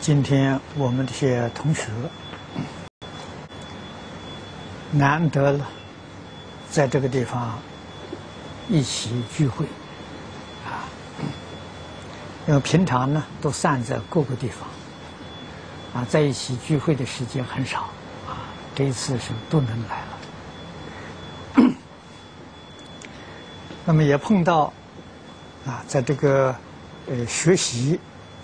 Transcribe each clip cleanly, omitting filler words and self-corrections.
今天我们这些同学难得了，在这个地方一起聚会啊，因为平常呢都散在各个地方啊，在一起聚会的时间很少啊，这一次是都能来了。那么也碰到啊，在这个学习。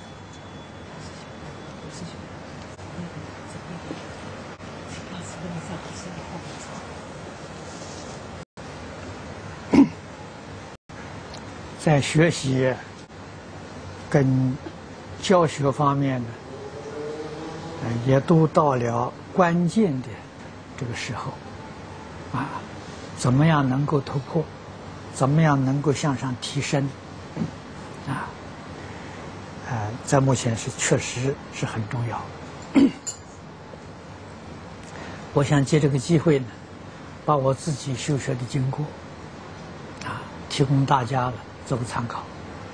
在学习跟教学方面呢，也都到了关键的这个时候，啊，怎么样能够突破，怎么样能够向上提升，在目前是确实是很重要。我想借这个机会呢，把我自己修学的经过，提供大家了。 做个参考。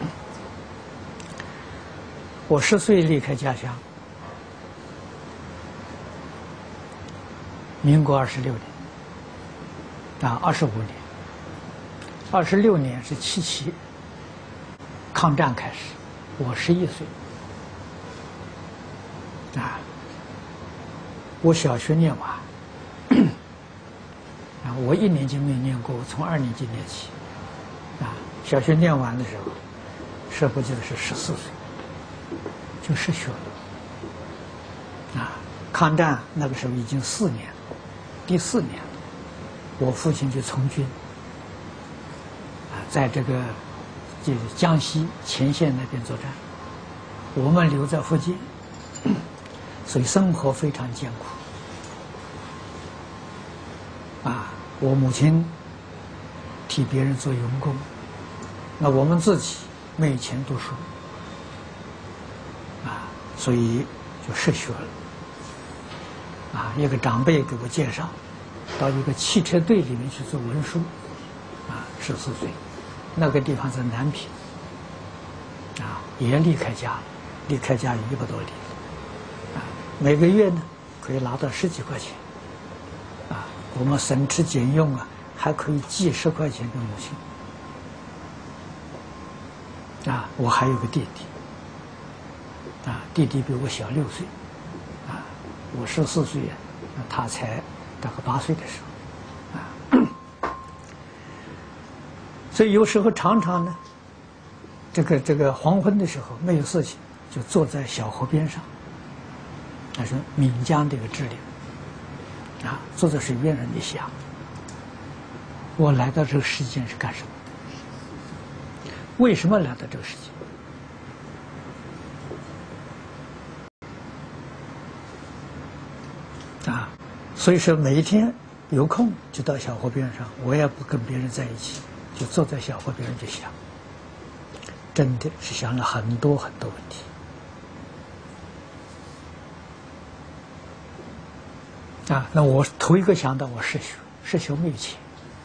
我10岁离开家乡，民国26年，25年，26年是77抗战开始，我11岁，我小学念完，我1年级没念过，我从2年级念起，小学念完的时候，社会记得是14岁，就失学了。抗战那个时候已经4年，第4年了。我父亲就从军，在这个就是江西前线那边作战，我们留在福建，所以生活非常艰苦。我母亲替别人做佣工。 那我们自己没有钱读书，所以就失学了。一个长辈给我介绍，到一个汽车队里面去做文书，14岁，那个地方在南平，也离开家了，离开家100多里，每个月呢可以拿到10几块钱，我们省吃俭用还可以寄10块钱给母亲。 我还有个弟弟，弟弟比我小6岁，我14岁，他才大概8岁的时候，所以有时候常常呢，这个黄昏的时候没有事情，就坐在小河边上，那是岷江这个支流，坐在水边上一想，我来到这个世间是干什么？ 为什么来到这个世界？所以说每一天有空就到小河边上，我也不跟别人在一起，就坐在小河边上就想，真的是想了很多很多问题。那我头一个想到我失学没有钱。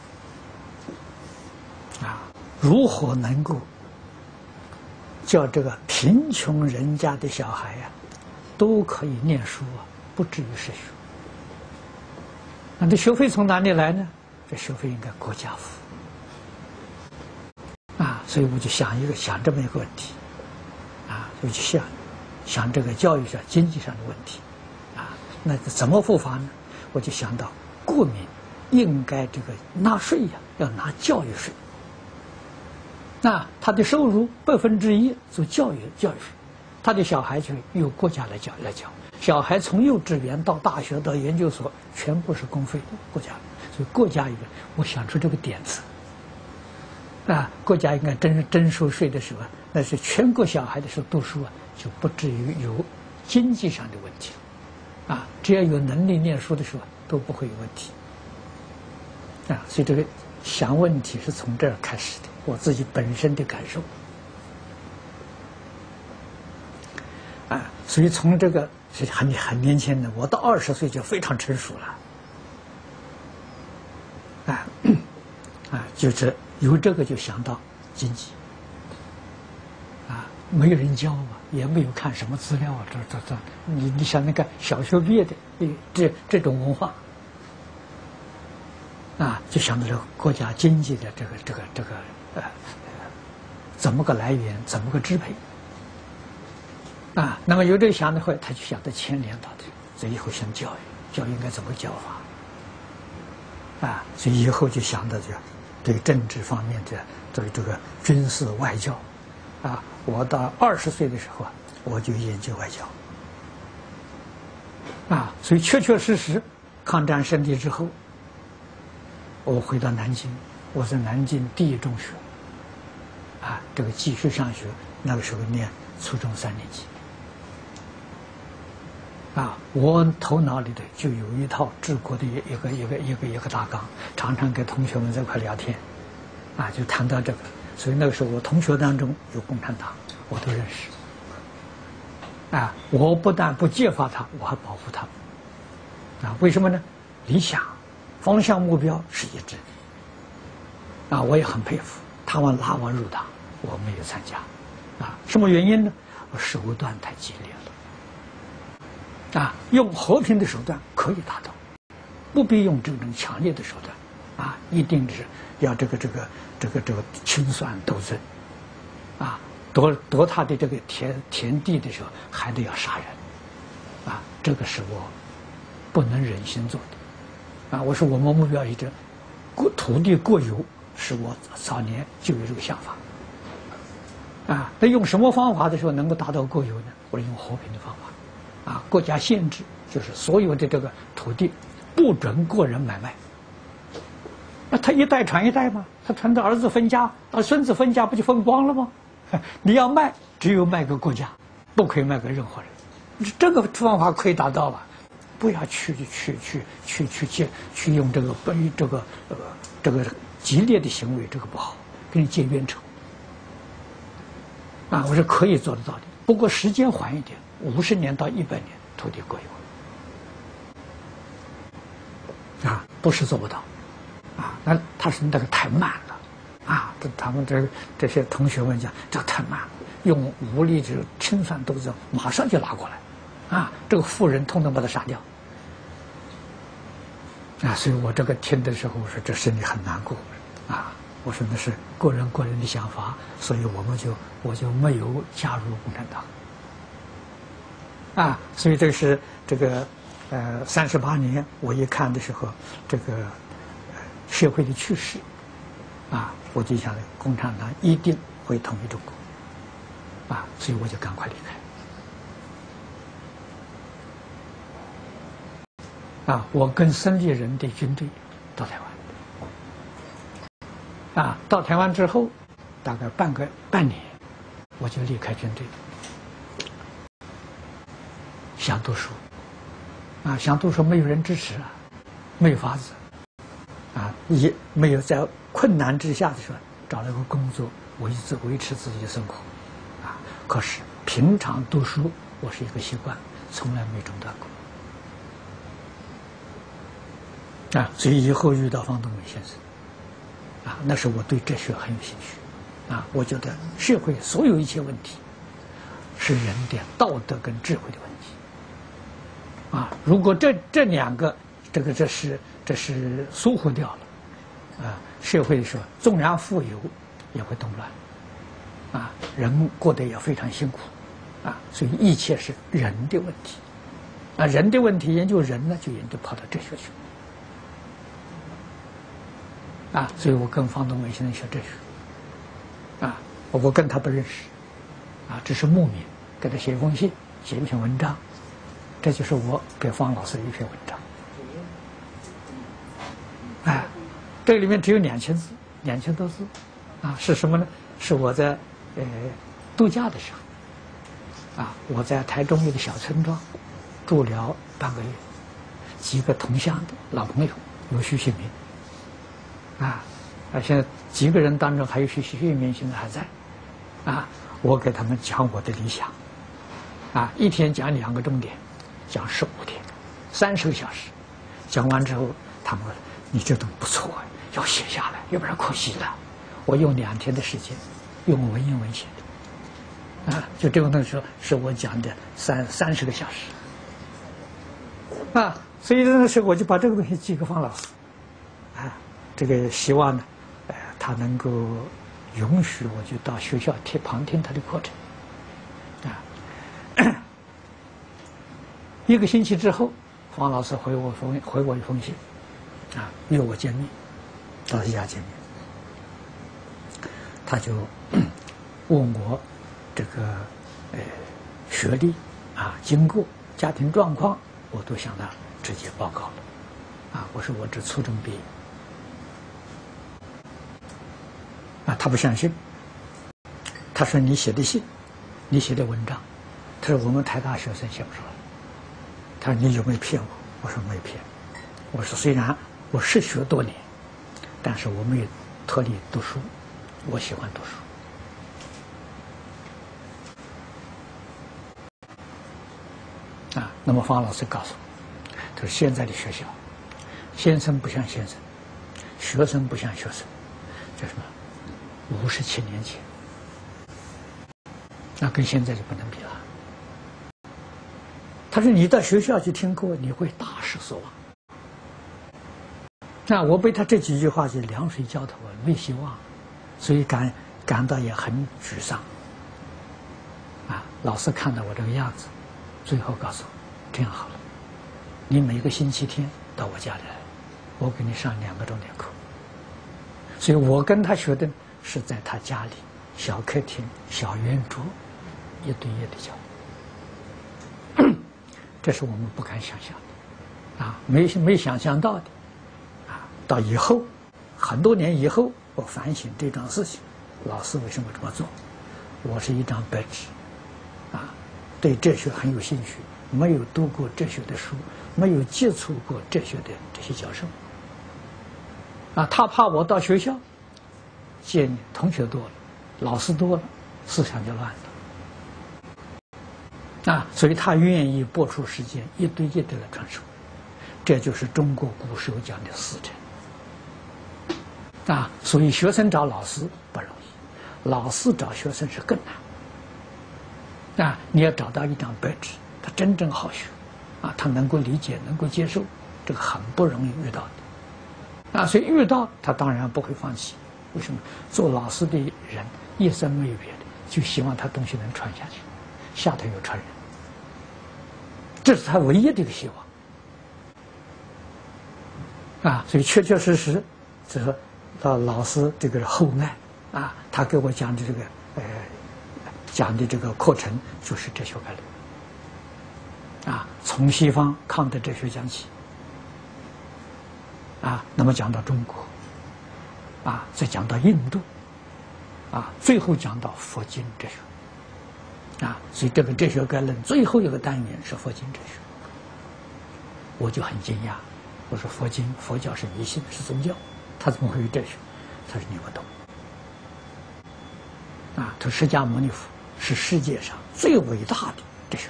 如何能够叫这个贫穷人家的小孩都可以念书不至于失学？那这学费从哪里来呢？这学费应该国家付。所以我就想这么一个问题，我就想这个教育上、经济上的问题，那怎么付法呢？我就想到国民应该这个纳税要拿教育税。 他的收入1%做教育费，他的小孩就由国家来缴。小孩从幼稚园到大学到研究所，全部是公费国家，所以国家我想出这个点子，国家应该征收税的时候，那是全国小孩的时候读书就不至于有经济上的问题只要有能力念书的时候都不会有问题所以这个想问题是从这儿开始的。 我自己本身的感受，所以从这个是很年轻的，我到20岁就非常成熟了，就是由这个就想到经济，没有人教嘛， 也没有看什么资料啊，你想那个小学毕业的这种文化啊，就想到这个国家经济的这个怎么个来源，怎么个支配啊？那么有这想的话，他就想到牵连到这以后想教育应该怎么教法啊？所以以后就想到对政治方面对这个军事外交啊。我到20岁的时候啊，我就研究外交啊，所以确确实实，抗战胜利之后，我回到南京，我在南京第一中学啊，这个继续上学，那个时候念初中3年级啊，我头脑里头就有一套治国的一个大纲，常常跟同学们在一块聊天啊，就谈到这个。所以那个时候，我同学当中有共产党，我都认识。啊，我不但不揭发他，我还保护他。啊，为什么呢？理想、方向、目标是一致的。啊，我也很佩服他们拉我入党，我没有参加。啊，什么原因呢？手段太激烈了。啊，用和平的手段可以达到，不必用这种强烈的手段。啊，一定是要这个清算斗争，啊，夺他的这个田地的时候，还得要杀人，啊，这个是我不能忍心做的，啊，我说我们目标一致，土地国有是我早年就有这个想法，啊，那用什么方法的时候能够达到国有呢？我用和平的方法，啊，国家限制就是所有的这个土地不准个人买卖。那他一代传一代嘛，他传到儿子分家，到孙子分家，不就分光了吗？你要卖，只有卖给国家，不可以卖给任何人。这个方法可以达到吧？不要去用这个激烈的行为，这个不好，跟你结冤仇。啊，我是可以做得到的，不过时间缓一点，50年到100年，土地国有。啊，不是做不到。啊，那他是那个太慢了，啊，他们这些同学们讲，这太慢了，用武力这清算斗争，马上就拿过来，啊，这个富人统统把他杀掉，啊，所以我这个听的时候，我说这心里很难过，啊，我说那是个人的想法，所以我就没有加入共产党，啊，所以这是38年，我一看的时候，这个。社会的趋势，啊，我就想共产党一定会统一中国，啊，所以我就赶快离开。啊，我跟孙立人的军队到台湾，啊，到台湾之后，大概半年，我就离开军队，想读书，啊，想读书没有人支持啊，没有法子。啊，也没有在困难之下的时候找了个工作，维持自己的生活，啊，可是平常读书我是一个习惯，从来没中断过，啊，所以以后遇到方东美先生，啊，那时候我对哲学很有兴趣，啊，我觉得社会所有一切问题，是人的道德跟智慧的问题，啊，如果这两个，这是疏忽掉了，啊，社会说纵然富有，也会动乱，啊，人过得也非常辛苦，啊，所以一切是人的问题，啊，人的问题研究人呢，就研究跑到哲学去，啊，所以我跟方东美先生学哲学，啊，我跟他不认识，啊，只是慕名给他写一封信，写一篇文章，这就是我给方老师的一篇文章。哎，这里面只有2000字，2000多字，啊，是什么呢？是我在度假的时候，啊，我在台中一个小村庄住了半个月，几个同乡的老朋友，有徐旭明，啊，现在几个人当中还有徐旭明现在还在，啊，我给他们讲我的理想，啊，一天讲2个重点，讲15天，30个小时，讲完之后，他们说你这都不错，要写下来，要不然可惜了。我用2天的时间，用文言文写就这个东西是我讲的30个小时，所以那个时候我就把这个东西寄给方老师，这个希望呢，他能够允许我就到学校旁听他的课程，1个星期之后，方老师回我一封信，约我见面，到他家见面，他就问我这个学历经过、家庭状况，我都向他直接报告了，我说我只初中毕业，他不相信，他说你写的信，你写的文章，他说我们台大学生写不出来，他说你有没有骗我？我说没骗，我说虽然我是学多年，但是我没有脱离读书，我喜欢读书。那么方老师告诉我，他说现在的学校，先生不像先生，学生不像学生，叫什么？57年前，那跟现在就不能比了。他说你到学校去听课，你会大失所望。我被他这几句话就凉水浇头了，没希望，所以感到也很沮丧。老师看到我这个样子，最后告诉我，这样好了，你每个星期天到我家里来，我给你上2个钟点课。所以我跟他学的是在他家里小客厅、小圆桌，一对一的教。这是我们不敢想象的，没想象到的，到以后很多年以后，我反省这桩事情，老师为什么这么做？我是一张白纸，对哲学很有兴趣，没有读过哲学的书，没有接触过哲学的这些教授，他怕我到学校见同学多了，老师多了，思想就乱了。所以他愿意拨出时间一对一的来传授，这就是中国古时候讲的师承。所以学生找老师不容易，老师找学生是更难。你要找到一张白纸，他真正好学，他能够理解，能够接受，这个很不容易遇到的。所以遇到他当然不会放弃。为什么？做老师的人一生没有别的，就希望他东西能传下去，下头有传人。这是他唯一的一个希望，所以确确实实，这个到老师这个厚爱，他给我讲的这个讲的这个课程就是哲学概论，从西方康德哲学讲起，那么讲到中国，再讲到印度，最后讲到佛经哲学。所以这个哲学概论最后一个单元是佛经哲学，我就很惊讶，我说佛教是迷信，是宗教，他怎么会有哲学？他说你不懂，他说释迦牟尼佛是世界上最伟大的哲学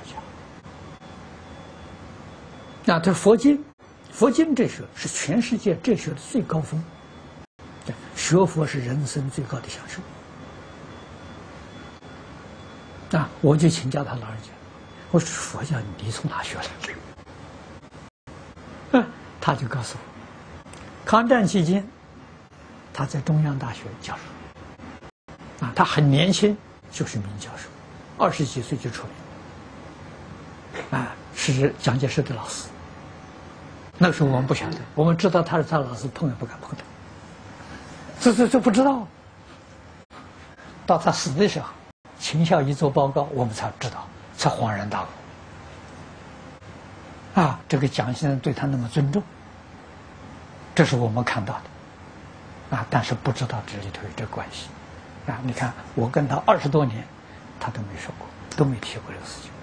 家，他说佛经哲学是全世界哲学的最高峰，学佛是人生最高的享受。我就请教他老人家，我说佛教你从哪学来？他就告诉我，抗战期间他在中央大学教书，他很年轻就是名教授，20几岁就出名，是蒋介石的老师。那时候我们不晓得，我们知道他是他老师，碰也不敢碰他，这不知道。到他死的时候，秦孝仪做报告，我们才知道，才恍然大悟。这个蒋先生对他那么尊重，这是我们看到的，但是不知道这里头有这个关系。你看我跟他20多年，他都没说过，都没提过这个事情。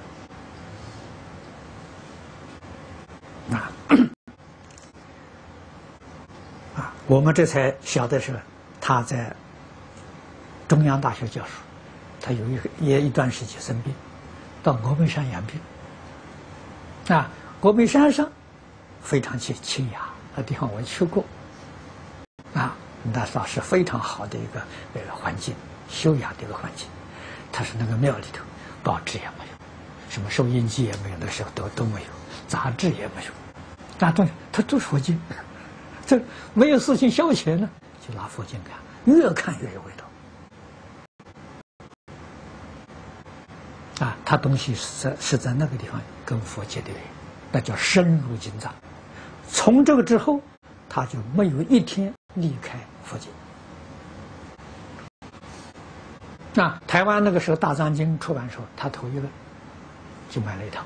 我们这才晓得是他在中央大学教书。他有一段时间生病，到峨眉山养病。峨眉山上非常清雅，那地方我去过。那倒是非常好的一个环境，修养的一个环境。 他是那个庙里头，报纸也没有，什么收音机也没有，那时候都没有，杂志也没有，那东西他都是佛经，这没有事情消遣呢，就拿佛经看，越看越有味道。他东西是在那个地方跟佛结的缘，那叫深入经藏。从这个之后，他就没有一天离开佛经。台湾那个时候大藏经出版的时候，他头一个就买了一套。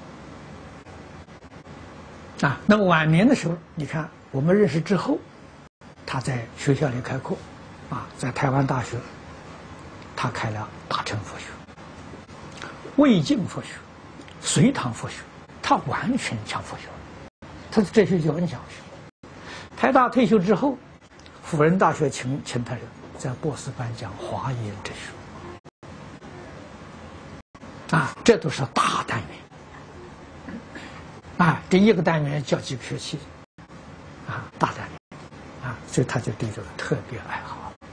那么晚年的时候，你看我们认识之后，他在学校里开课，在台湾大学，他开了大乘佛学、魏晋佛学、隋唐佛学，他完全讲佛学，他的哲学就很讲学。台大退休之后，辅仁大学请他在博士班讲华严哲学。这都是大单元，这一个单元叫几个学期，大单元，所以他就对这个特别爱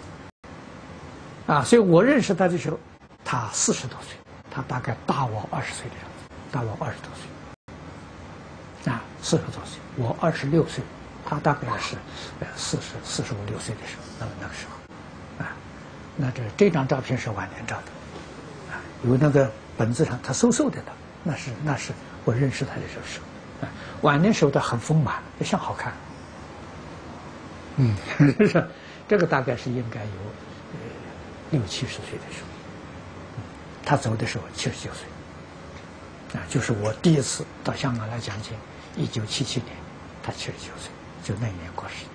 好，所以我认识他的时候，他40多岁，他大概大我20岁的样子，大我20多岁，40多岁，我26岁，他大概是45、6岁的时候，那个时候，那这张照片是晚年照的，有那个本子上他瘦瘦的呢，那是我认识他的时候，晚年时候他很丰满，像好看，这个大概是应该有60、70岁的时候，他走的时候79岁，就是我第一次到香港来讲经，1977年，他79岁，就那一年过世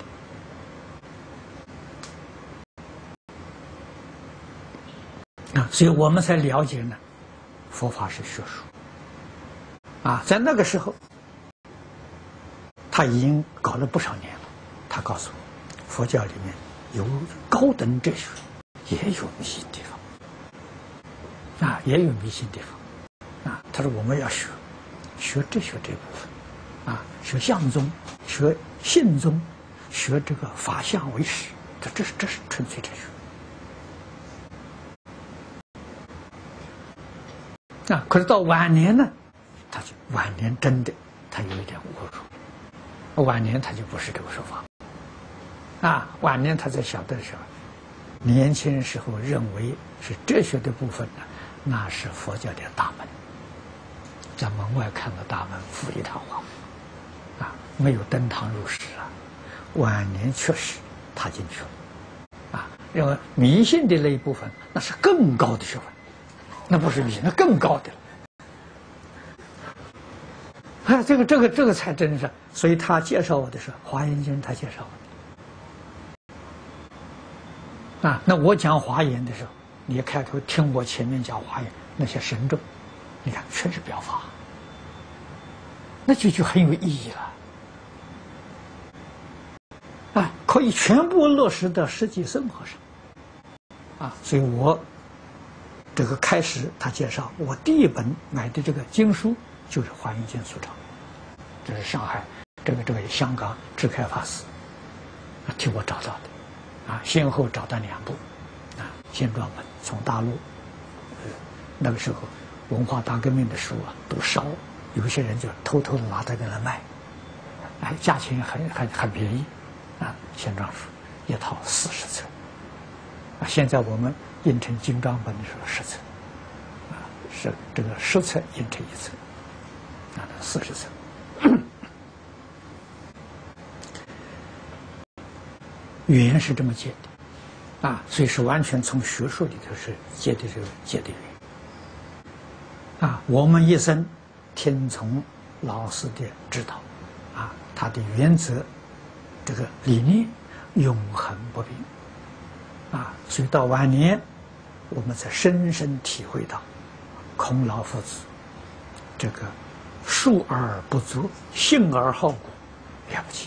的。所以我们才了解呢，佛法是学术。在那个时候，他已经搞了不少年了。他告诉我，佛教里面有高等哲学，也有迷信地方，也有迷信地方。他说我们要学哲学这部分，学相宗，学信宗，学这个法相为实，这是纯粹哲学。可是到晚年呢，晚年真的他有一点误入，晚年他就不是这个说法，晚年他在晓得的时候，年轻时候认为是哲学的部分呢，那是佛教的大门，在门外看到大门富丽堂皇，没有登堂入室晚年确实踏进去了，认为迷信的那一部分那是更高的学问。那不是迷信，那更高的了。这个才真是。所以他介绍我的是《华严经》，他介绍我。那我讲华严的时候，你开头听我前面讲华严那些神咒，你看全是表法，那就很有意义了。可以全部落实到实际生活上。所以我。这个开始，他介绍我第一本买的这个经书就是《华严经疏钞》，这是上海这个香港智开法师替我找到的，先后找到2部，现装本从大陆，那个时候文化大革命的书都烧，有些人就偷偷的拿它给他卖，价钱很便宜，现装书一套40册，现在我们印成精装本的时候10册，是这个10册印成1册，40册。语言是这么接的，所以是完全从学术里头是接的语言。我们一生听从老师的指导，他的原则，这个理念永恒不变。所以到晚年，我们才深深体会到孔老夫子这个述而不足，信而好古，了不起。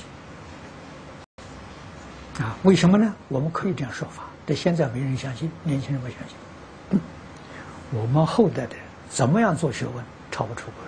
为什么呢？我们可以这样说法，但现在没人相信，年轻人不相信。我们后代的怎么样做学问，超不出古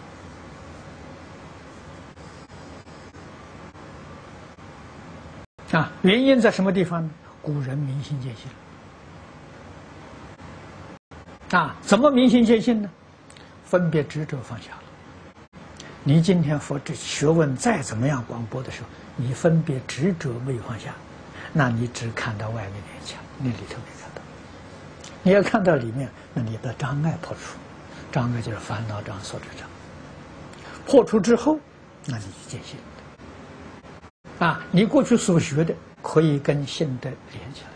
人。原因在什么地方呢？古人明心见性， 怎么明心见性呢？分别执着放下了。你今天佛这学问再怎么样广博的时候，你分别执着没有放下，那你只看到外面那一墙，你里头没看到。你要看到里面，那你的障碍破除，障碍就是烦恼障、所知障。破除之后，那你就见性。你过去所学的可以跟性德连起来，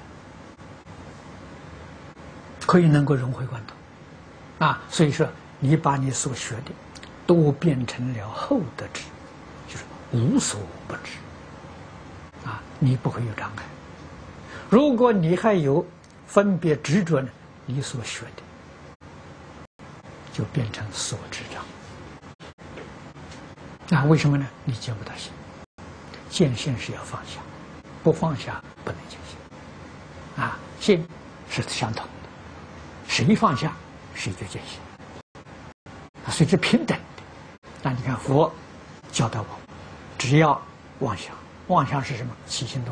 可以能够融会贯通。所以说你把你所学的都变成了后得智，就是无所不知。你不会有障碍。如果你还有分别执着呢，你所学的就变成所知障。为什么呢？你见不到性。见性是要放下，不放下不能见性。性是相同的，谁放下谁就见性。所以是平等的。你看佛教导我，只要妄想，妄想是什么？起心动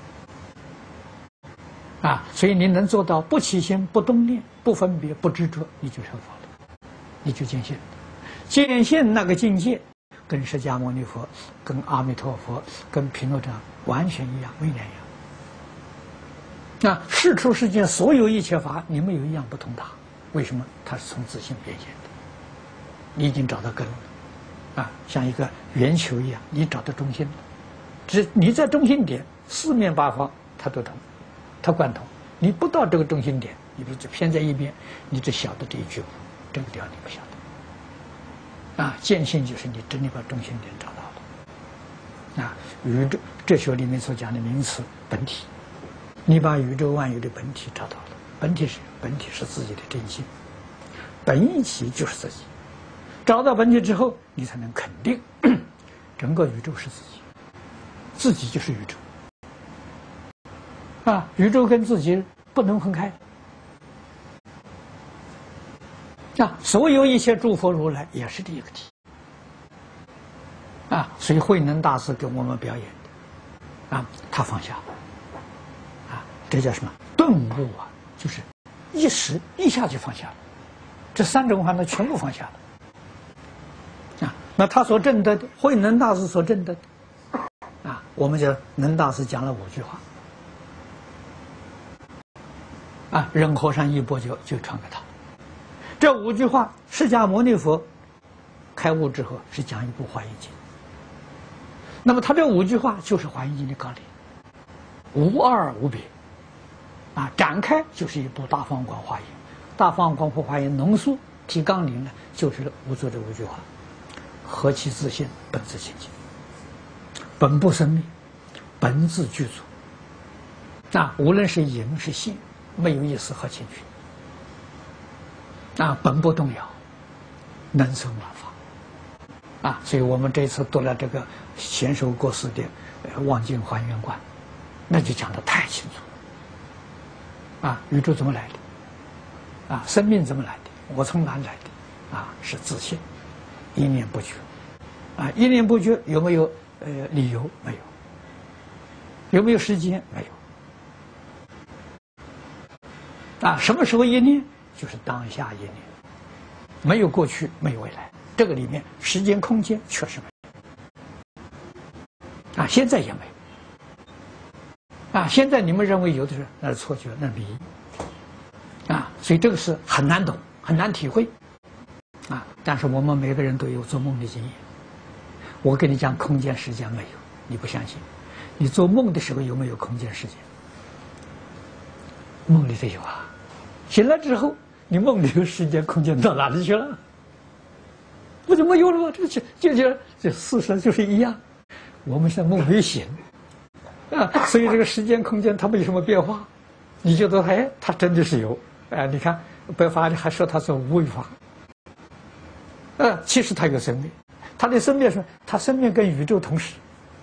念。所以你能做到不起心、不动念、不分别、不执着，你就成佛了，你就见性。见性那个境界，跟释迦牟尼佛、跟阿弥陀佛、跟毗卢遮完全一样，微两样。世出世间所有一切法，你没有一样不同它。为什么？它是从自性变现的。你已经找到根了，像一个圆球一样，你找到中心了。你在中心点，四面八方它都通，它贯通。你不到这个中心点，你不是偏在一边，你只晓得这一句，这个地方你不晓得。见性就是你真的把中心点找到了。宇宙哲学里面所讲的名词本体，你把宇宙万有的本体找到了。本体是自己的真心，本体就是自己。找到本体之后，你才能肯定整个宇宙是自己，自己就是宇宙。宇宙跟自己不能分开。所有一切诸佛如来也是这一个体。所以慧能大师给我们表演的，他放下了。这叫什么？顿悟就是一时一下就放下了。这三种烦恼全部放下了。那他所证得的，慧能大师所证得的，我们讲能大师讲了5句话。任和尚一钵酒就传给他。这5句话，释迦牟尼佛开悟之后是讲一部《华严经》。那么他这5句话就是《华严经》的纲领，无二无别。展开就是一部《大方广华严》，《大方广华严》浓缩提纲领呢，就是5座这5句话：何其自性，本自清净，本不生灭，本自具足。无论是隐是现，没有一丝毫欠缺。本不动摇，能生万法。所以我们这次读了这个贤首国师的《望境还原观》，那就讲得太清楚了。宇宙怎么来的？生命怎么来的？我从哪来的？是自性，一念不绝。一念不绝有没有理由？没有。有没有时间？没有。什么时候一念？就是当下一念，没有过去，没有未来。这个里面时间空间确实没有。现在也没有。现在你们认为有的是，那是错觉，那是迷。所以这个是很难懂，很难体会。但是我们每个人都有做梦的经验。我跟你讲，空间时间没有，你不相信。你做梦的时候有没有空间时间？梦里头有啊。醒来之后，你梦里的时间空间到哪里去了？不就没有了吗？这事实就是一样。我们是梦没醒，所以这个时间空间它没什么变化。你觉得它真的是有。你看白法里还说它是无为法。其实它有生命，它的生命是它生命跟宇宙同时。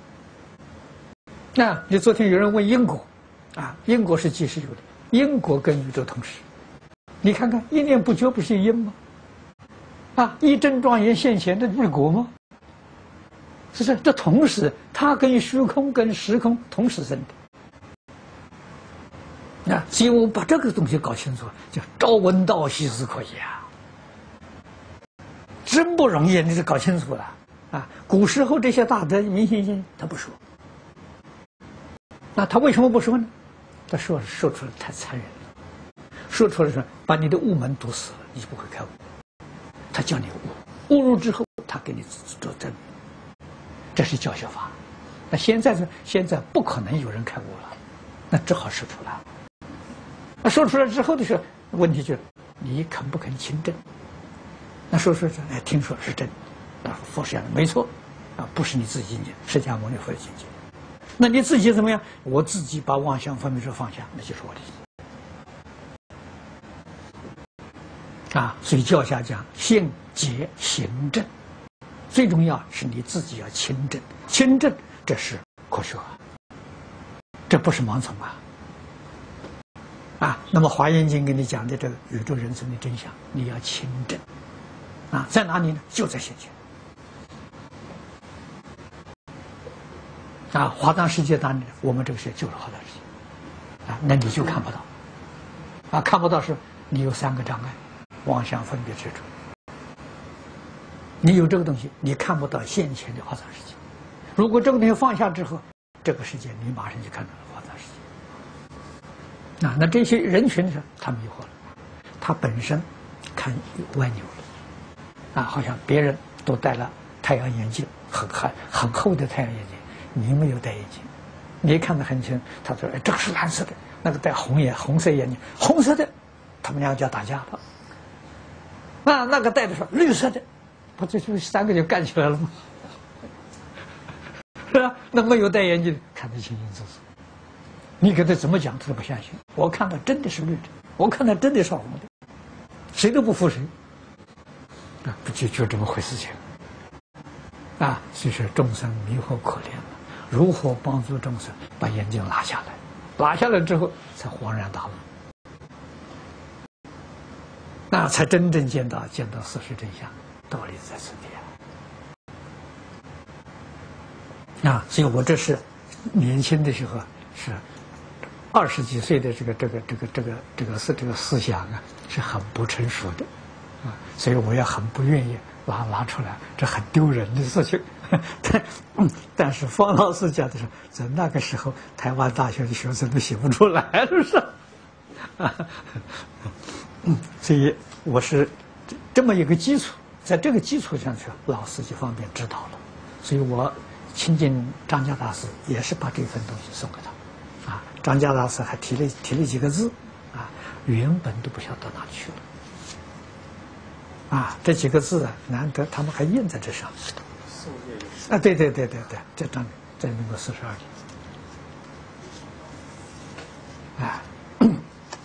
你昨天有人问因果，因果是即是有的，因果跟宇宙同时。你看看一念不绝不是因吗？一真庄严现前，这不是果吗？是不是？这同时，它跟虚空跟时空同时生所以我把这个东西搞清楚，叫朝闻道，夕死可矣啊！真不容易，你得搞清楚了啊！古时候这些大德明心他不说，那他为什么不说呢？他说出来太残忍了，说出来是把你的悟门堵死了，你就不会开悟。他叫你悟，悟入之后，他给你做证明，这是教学法。那现在不可能有人开悟了，那只好说出来。那说出来之后的时候，问题就是你肯不肯亲证？那说哎，听说是真，佛是这样的，没错，不是你自己境界，释迦牟尼佛的境界。那你自己怎么样？我自己把妄想分别执放下，那就是我的境界。所以教下讲信解行证，最重要是你自己要亲证，亲证这是科学这不是盲从那么《华严经》给你讲的这个宇宙人生的真相，你要亲证在哪里呢？就在现前华藏世界当中，我们这个是就是华藏世界那你就看不到看不到是你有3个障碍：妄想、分别、执着。你有这个东西，你看不到现前的华藏世界。如果这个东西放下之后，这个世界你马上就看到了华藏世界。那这些人群是他迷惑了，他本身看歪扭了好像别人都戴了太阳眼镜，很厚的太阳眼镜，你没有戴眼镜，你看得很清。他说：“哎，这个是蓝色的，那个戴红色眼镜，红色的，他们两个就要打架了。那个戴的是绿色的，不这3个就干起来了吗？是吧？那没有戴眼镜看得清清楚楚，你给他怎么讲，他都不相信。我看到真的是绿的，我看到真的是红的，谁都不服谁。不就这么回事情所以说众生迷惑可怜了，如何帮助众生把眼镜拿下来？拿下来之后才恍然大悟，才真正见到事实真相，道理在此地所以我这是年轻的时候是20几岁的这个思想是很不成熟的所以我也很不愿意拿出来，这很丢人的事情。但是方老师讲的是，在那个时候，台湾大学的学生都写不出来了，是吧？所以我是这么一个基础，在这个基础上去，老师就方便指导了。所以我亲近张家大师，也是把这份东西送给他。张家大师还提了几个字，原本都不晓得哪里去了。这几个字难得他们还印在这上面。对，这张在民国42年。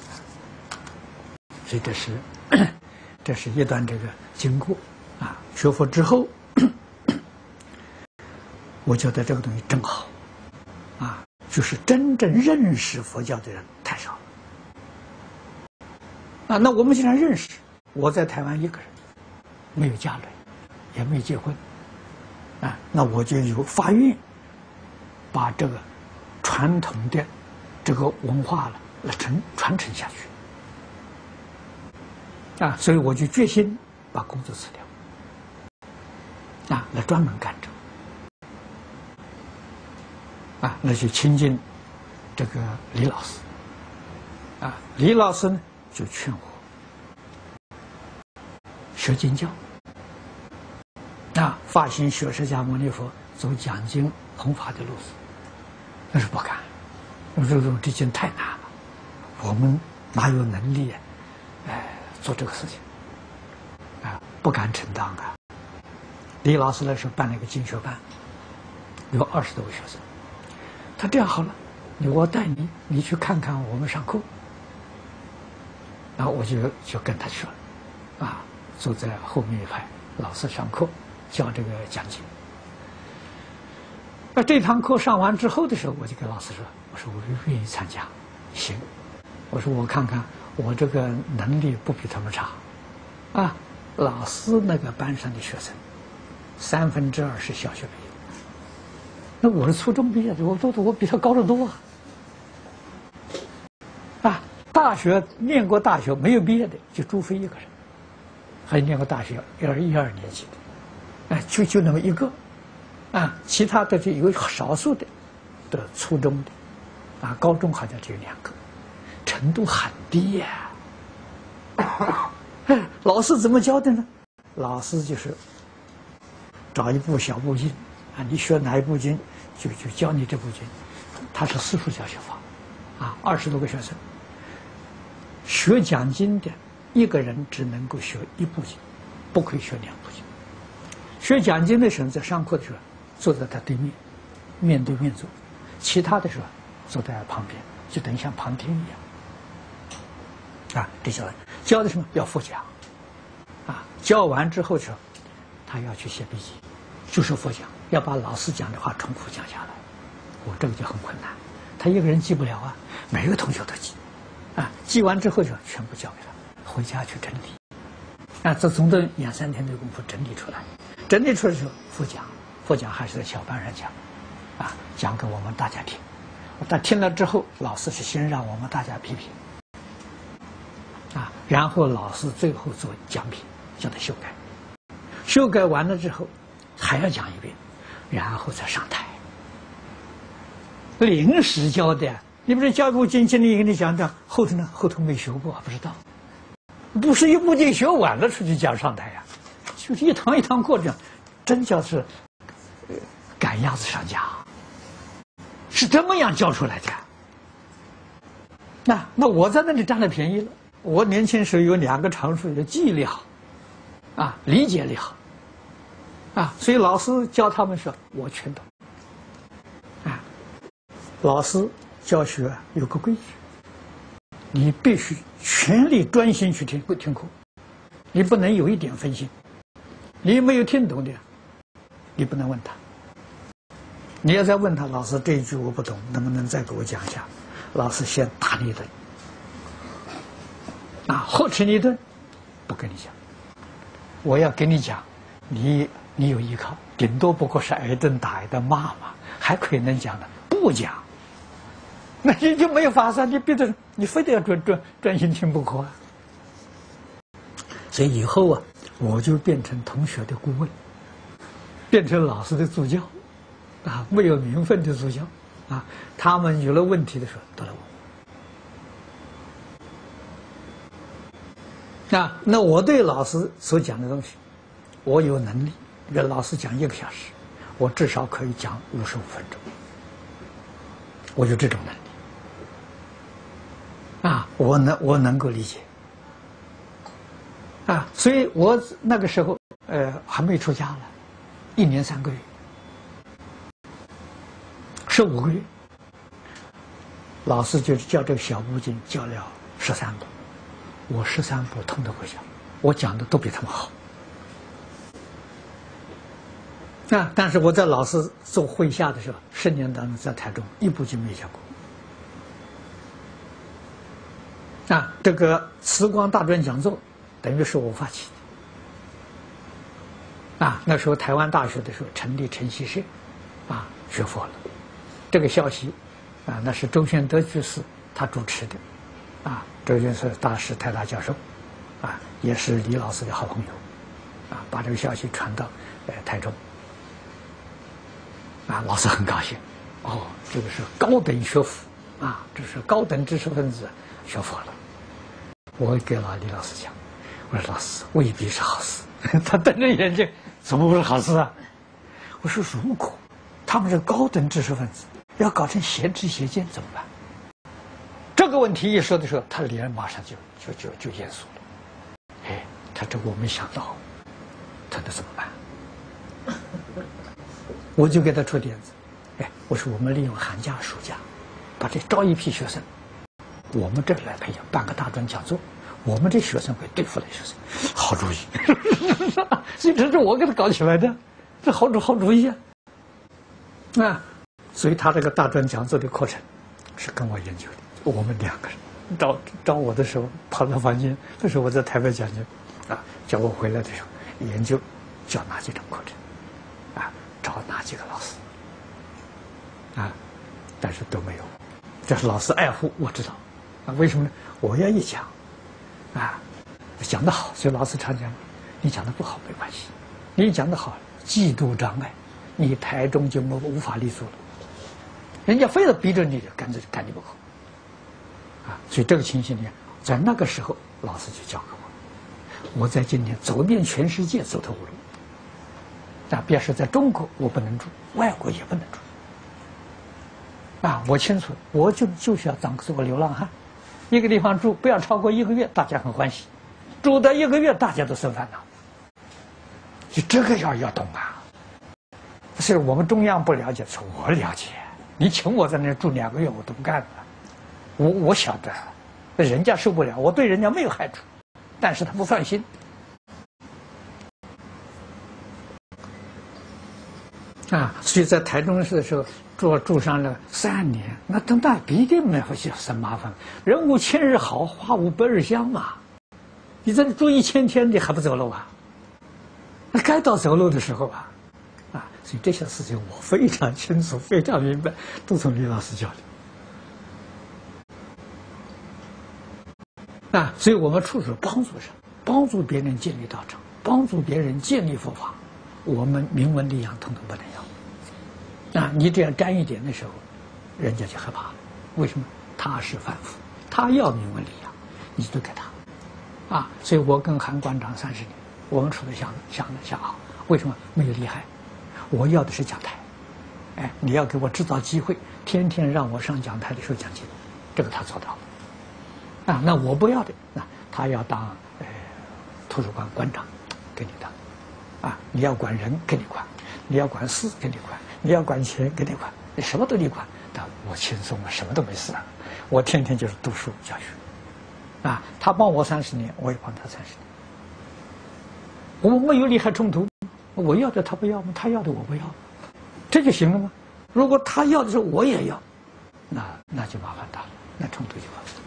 所以这是一段这个经过学佛之后，我觉得这个东西真好就是真正认识佛教的人太少了那我们既然认识，我在台湾一个人，没有家人，也没有结婚那我就有发愿把这个传统的这个文化来传承下去所以我就决心把工作辞掉来专门干这个那就亲近这个李老师李老师呢就劝我学经教发心学释迦牟尼佛，走讲经弘法的路子，那是不敢。我说这经太难了，我们哪有能力做这个事情不敢承担李老师那时候办了一个经学班，有20多位学生。他这样好了，我带你去看看我们上课。然后我就跟他去了坐在后面一排，老师上课教这个讲经。那这堂课上完之后的时候，我就跟老师说：“我说我愿意参加，行。我说我看看我这个能力不比他们差，老师那个班上的学生2/3是小学毕业，那我是初中毕业的，我比他高得多啊，大学念过大学没有毕业的就朱飞一个人，还念过大学1、2年级的，就那么一个，啊，其他的就有少数的初中的，啊，高中好像只有2个，程度很低呀。老师怎么教的呢？老师就是找一部小部经，啊，你学哪一部经，就教你这部经。他是私塾教学法，啊，20多个学生，学讲经的一个人只能够学1部经，不可以学2部经。学讲经的时候，在上课的时候，坐在他对面，面对面坐；其他的时候，坐在旁边，就等于像旁听一样。啊，这教的什么？要复讲。啊，教完之后说，他要去写笔记，就是复讲，要把老师讲的话重复讲下来。我这个就很困难，他一个人记不了啊，每个同学都记。啊，记完之后就全部交给他，回家去整理。啊，这总得2、3天的功夫整理出来。整理出来之后复讲，复讲还是在小班上讲，啊，讲给我们大家听。但听了之后，老师是先让我们大家批评，啊，然后老师最后做讲评，叫他修改。修改完了之后，还要讲一遍，然后再上台。临时教的，你不是教一部经，经理给你讲讲，后头呢？后头没学过，不知道。不是一部经学完了出去讲上台呀，就是一堂一堂过程，真叫是赶鸭子上架，是这么样教出来的。那我在那里占了便宜了。我年轻时候有2个长处，有记忆力好，啊，理解力好，啊，所以老师教他们说，我全懂。啊，老师教学有个规矩，你必须全力专心去听课，你不能有一点分心。你没有听懂的，你不能问他。你要再问他，老师这一句我不懂，能不能再给我讲一下？老师先打你一顿，啊，呵斥你一顿，不跟你讲。我要跟你讲，你有依靠，顶多不过是挨一顿打一顿骂嘛，还可以能讲的。不讲，那你就没有法子，你逼着你非得要专心听不可啊。所以以后啊，我就变成同学的顾问，变成老师的助教，啊，没有名分的助教，啊，他们有了问题的时候都来问我。那我对老师所讲的东西，我有能力给老师讲1个小时，我至少可以讲55分钟，我有这种能力。啊，我能够理解。啊，所以我那个时候还没出家了，1年3个月，15个月，老师就教这个小部经教了13部，我13部通通会讲，我讲的都比他们好。啊，但是我在老师做会下的时候，10年当中在台中1部经没讲过。啊，这个慈光大专讲座等于是我发起的。啊，那时候台湾大学的时候成立晨曦社，啊，学佛了。这个消息，啊，那是周宣德居士他主持的，啊，周宣德大师台大教授，啊，也是李老师的好朋友，啊，把这个消息传到台中，啊，老师很高兴，哦，这个是高等学府，啊，这是高等知识分子学佛了。我给李老师讲，我说老师未必是好事。他瞪着眼睛，怎么不是好事啊？我说如果他们是高等知识分子，要搞成邪知邪见怎么办？这个问题一说的时候，他脸马上就严肃了。哎，他这我没想到，他那怎么办？我就给他出点子，哎，我说我们利用寒假、暑假，把这招一批学生，我们这儿来培养，办个大专讲座，我们这学生会对付那学生，好主意。所以这是我给他搞起来的，这好主意啊！啊，所以他这个大专讲座的课程是跟我研究的，我们2个人找我的时候跑到房间，那时候我在台北讲经，啊，叫我回来的时候研究教哪几种课程，啊，找哪几个老师，啊，但是都没有。这是老师爱护，我知道， 啊，为什么呢？我要一讲，啊，讲得好，所以老师常讲，你讲得不好没关系，你讲得好，嫉妒障碍，你台中就无法立足了。人家非要逼着你干你不好，啊，所以这个情形呢，在那个时候，老师就教给我，我在今天走遍全世界走投无路。啊，别说在中国我不能住，外国也不能住。啊，我清楚，我就是要做个流浪汉，一个地方住不要超过1个月，大家很欢喜；住到1个月，大家都生烦恼。就这个要懂啊！是我们中央不了解，是我了解。你请我在那住2个月，我都不干了。我晓得，人家受不了，我对人家没有害处，但是他不放心。啊，所以在台中市的时候住上了3年，那必定没有什么麻烦。人无千日好，花无百日香嘛。你在这住1000天，你还不走路啊？那该到走路的时候啊，啊，所以这些事情我非常清楚，非常明白，都从李老师教的。啊，所以我们处处帮助人，帮助别人建立道场，帮助别人建立佛法，我们名闻利养统统不能要。啊，你这样沾一点的时候，人家就害怕了。为什么？他是凡夫，他要名闻利养，你就给他。啊，所以我跟韩馆长30年，我们处得相好。为什么？没有利害。我要的是讲台，哎，你要给我制造机会，天天让我上讲台的时候讲经，这个他做到了。啊，那我不要的，那他要当图书馆馆长，给你当。啊，你要管人，给你管；你要管事，给你管；你要管钱，给你管。你什么都你管，但我轻松了，什么都没事了。我天天就是读书教学。啊，他帮我30年，我也帮他30年。我们没有利害冲突，我要的他不要吗？他要的我不要，这就行了吗？如果他要的时候我也要，那就麻烦大了，那冲突就完了。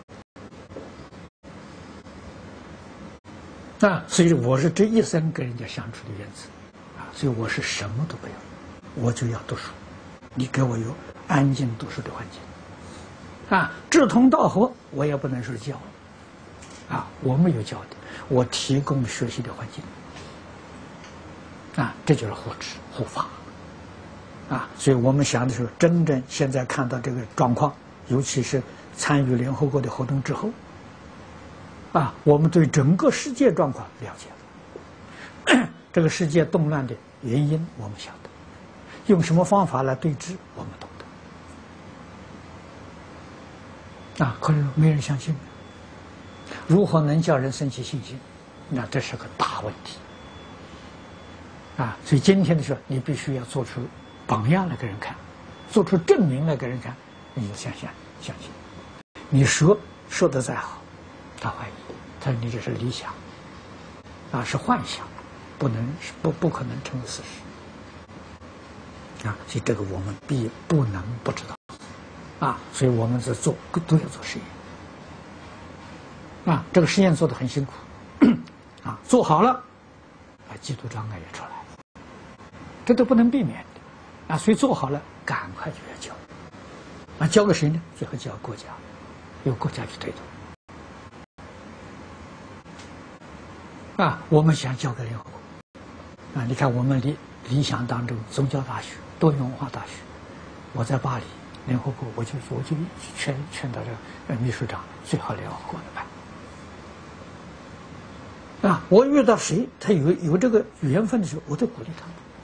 啊，所以我是这一生跟人家相处的原则，啊，所以我是什么都不要，我就要读书，你给我有安静读书的环境，啊，志同道合，我也不能说教，啊，我没有教的，我提供学习的环境，啊，这就是护持护法，啊，所以我们想的时候，真正现在看到这个状况，尤其是参与联合国的活动之后。啊，我们对整个世界状况了解了，这个世界动乱的原因我们晓得，用什么方法来对治我们懂得。啊，可是没人相信，如何能叫人生起信心？那这是个大问题。啊，所以今天的时候，你必须要做出榜样来给人看，做出证明来给人看，你就相信。你说得再好，他怀疑，他说你这是理想，啊，是幻想，不可能成为事实。啊，所以这个我们不能不知道，啊，所以我们都要做实验，啊，这个实验做得很辛苦，啊，做好了，啊，嫉妒障碍也出来了，这都不能避免的，啊，所以做好了，赶快就要教，啊，教给谁呢？最后教国家，由国家去推动。啊，我们想交给联合国。啊，你看我们理想当中，宗教大学、多元文化大学，我在巴黎联合国，我就劝到这个秘书长，最好联合国的办。啊，我遇到谁，他有这个缘分的时候，我都鼓励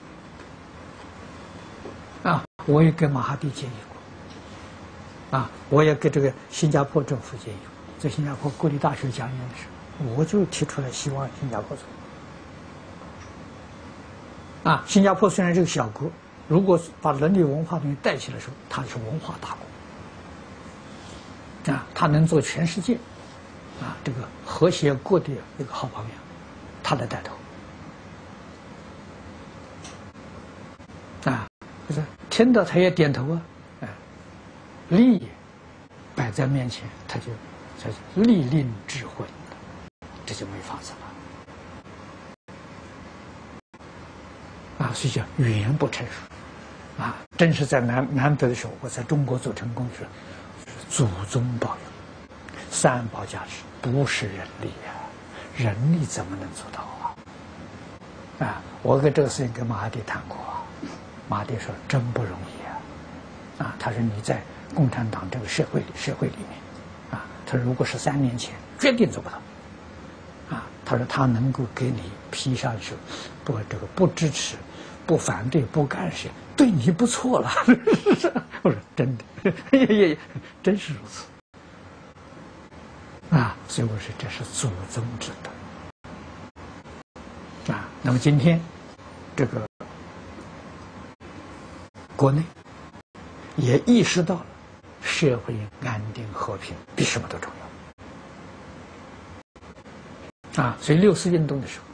他。啊，我也跟马哈蒂建议过。啊，我也给这个新加坡政府建议过，在新加坡国立大学讲演的时候。我就提出来，希望新加坡做。啊，新加坡虽然是个小国，如果把人类文化东西带起来的时候，它是文化大国。啊，它能做全世界，啊，这个和谐国的一个好榜样，它来带头。啊，就是听到他也点头啊，哎，利益摆在面前，他就利令智慧。这就没法子了，啊，所以叫语言不成熟，啊，真是在难得的时候，我在中国做成功时，祖宗保佑， 三宝加持不是人力呀，人力怎么能做到啊？我跟这个事情跟马哈迪谈过，马哈迪说真不容易啊！他说你在共产党这个社会里面，他说如果是3年前，绝对做不到。他说他能够给你批上去，不支持、不反对、不干涉，对你不错了。我说真的，也真是如此所以我说这是祖宗之德那么今天这个国内也意识到了社会安定和平比什么都重要所以6·4运动的时候，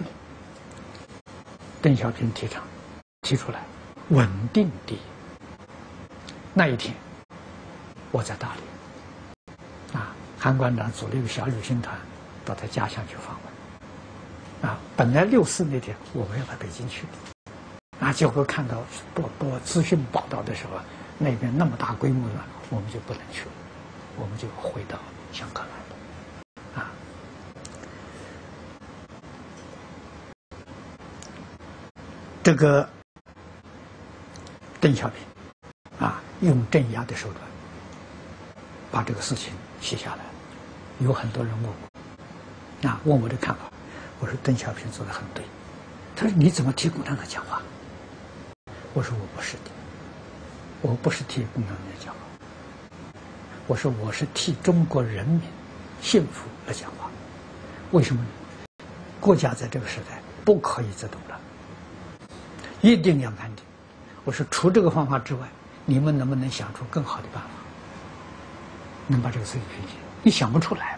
邓小平提出来稳定第一。那一天我在大连韩馆长组了一个小旅行团到他家乡去访问本来6·4那天我们要到北京去结果看到资讯报道的时候，那边那么大规模的，我们就不能去了，我们就回到香港来了这个邓小平用镇压的手段把这个事情写下来，有很多人问我问我的看法，我说邓小平做得很对。他说你怎么替共产党讲话？我说我不是的，我不是替共产党讲话，我说我是替中国人民幸福而讲话。为什么呢？国家在这个时代不可以再动乱，一定要安定。我说除这个方法之外，你们能不能想出更好的办法，能把这个事情平息？你想不出来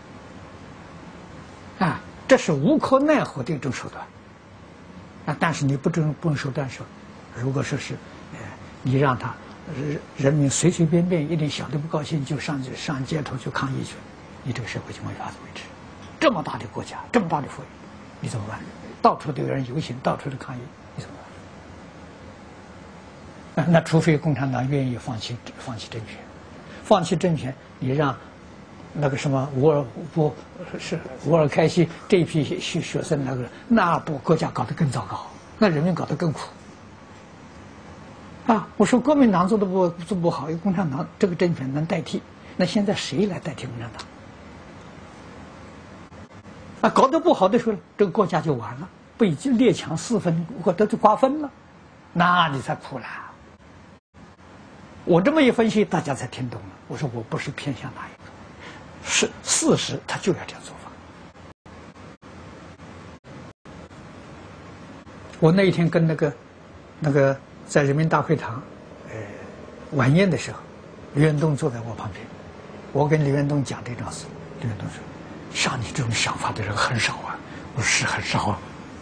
嘛？这是无可奈何的一种手段但是你不用手段时候，如果说是你让他人民随随便便一点小的不高兴就上街头去抗议去，你这个社会就没法子维持。这么大的国家，这么大的富裕，你怎么办？到处都有人游行，到处都抗议，你怎么办？那除非共产党愿意放弃政权，你让那个什么乌尔开西这一批学生那不国家搞得更糟糕，那人民搞得更苦我说国民党做不好，由共产党这个政权能代替，那现在谁来代替共产党？搞得不好的时候，这个国家就完了，被列强4分或者就瓜分了，那你才苦了。我这么一分析，大家才听懂了。我说我不是偏向哪一个，是事实，他就要这样做法。我那一天跟那个在人民大会堂晚宴的时候，李远东坐在我旁边，我跟李远东讲这桩事，李远东说：“像你这种想法的人很少啊。”我说：“是很少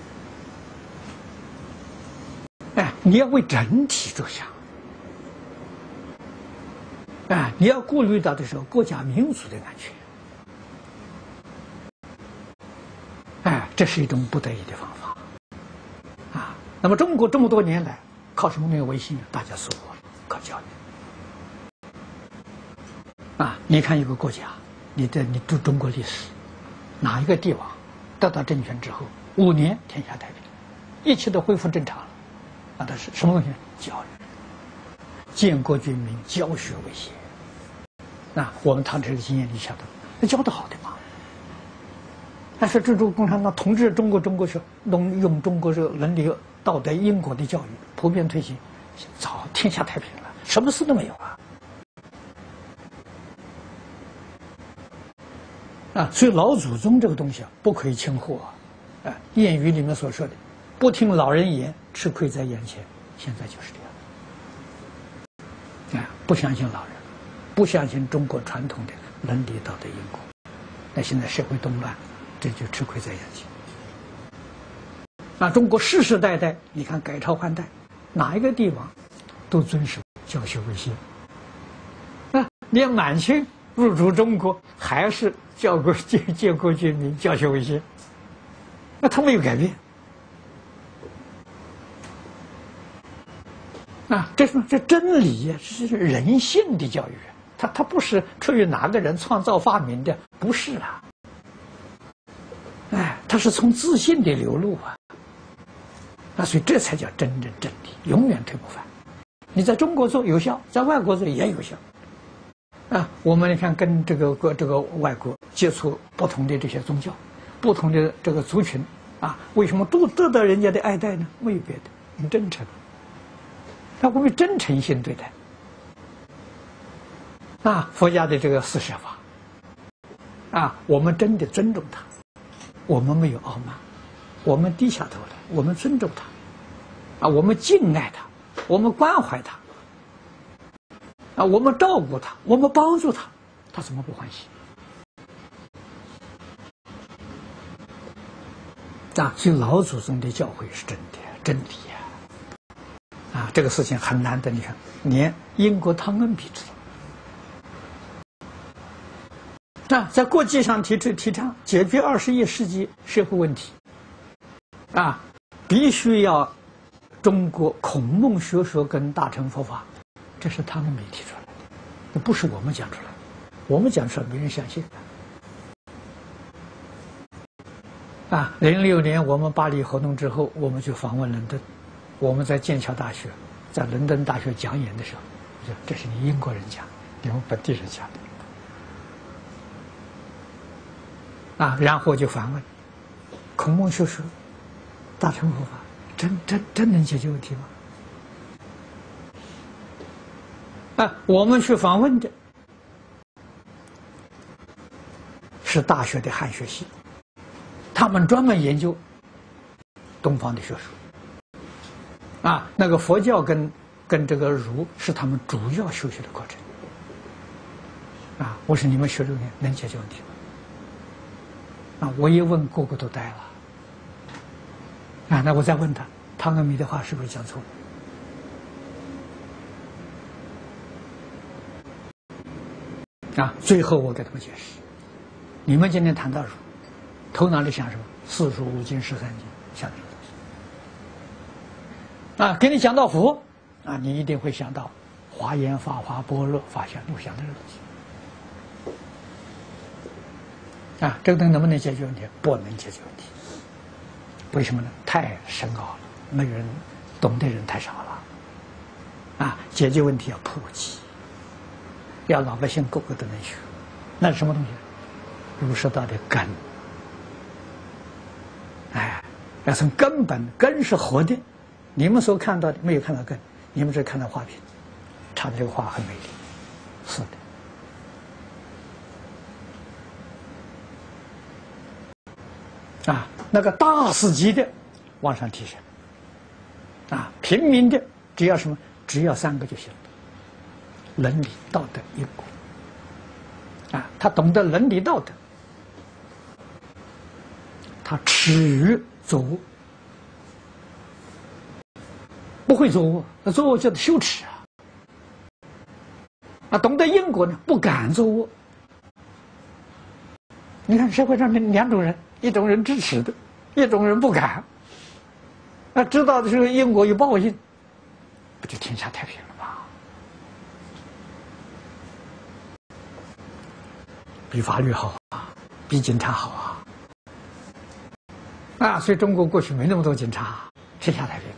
啊。”你要为整体着想。你要顾虑到的时候，国家民族的安全。这是一种不得已的方法。那么中国这么多年来，靠什么没有维系呢？大家说过了，靠教育。你看一个国家，你读中国历史，哪一个帝王得到政权之后5年天下太平，一切都恢复正常了？它是什么东西？教育，建国军民，教学为先。我们唐朝的经验里晓得，那教得好的嘛。但是这共产党统治中国时候，用中国这个伦理道德因果的教育普遍推行，早天下太平了，什么事都没有所以老祖宗这个东西不可以轻忽谚语里面所说的“不听老人言，吃亏在眼前”，现在就是这样。不相信老人，不相信中国传统的伦理道德因果，那现在社会动乱，这就吃亏在眼前。中国世世代代，你看改朝换代，哪一个地方都遵守教学为先。连满清入主中国还是建国军民，教学为先，那他没有改变。这真理呀，这是人性的教育， 它不是出于哪个人创造发明的，不是啊。哎，它是从自信的流露啊。所以这才叫真正真理，永远推不翻。你在中国做有效，在外国做也有效。我们你看跟这个外国接触不同的这些宗教，不同的这个族群为什么都得到人家的爱戴呢？没有别的，很真诚。那我们真诚心对待。佛家的这个四摄法，我们真的尊重他，我们没有傲慢，我们低下头来，我们尊重他，我们敬爱他，我们关怀他，我们照顾他，我们帮助他，他怎么不欢喜？所以老祖宗的教诲是真的真理呀！这个事情很难得，你看，连英国汤恩比知道。在国际上提倡解决21世纪社会问题，必须要中国孔孟学说跟大乘佛法，这是汤恩比提出来的，这不是我们讲出来的，我们讲出来没人相信。06年我们巴黎活动之后，我们去访问伦敦，我们在剑桥大学、在伦敦大学讲演的时候，我说这是你英国人讲，你们本地人讲的。然后就反问：孔孟学说、大乘佛法，真能解决问题吗？我们去访问的是大学的汉学系，他们专门研究东方的学说。那个佛教跟这个儒是他们主要修学的课程。我说你们学这个能解决问题吗？我一问，个个都呆了。那我再问他，汤恩比的话是不是讲错了？最后我给他们解释：你们今天谈到儒，头脑里想什么？四书五经13经，想这个东西。给你讲到佛，你一定会想到华严、法华、般若、法相，你会想到这个东西。这个东西能不能解决问题？不能解决问题。为什么呢？太深奥了，没人懂的人太少了。解决问题要普及，要老百姓个个都能学。那是什么东西？儒释道的根。要从根本，根是活的。你们所看到的没有看到根，你们只看到花瓶，插的这个花很美丽，是的。那个大师级的往上提升，平民的只要什么？只要3个就行了：伦理、道德、因果。他懂得伦理道德，他耻于作恶，不会作恶，那作恶叫做羞耻懂得因果呢，不敢作恶。你看社会上2种人，一种人支持的，一种人不敢。知道的是因果有报应，不就天下太平了吗？比法律好比警察好所以中国过去没那么多警察，天下太平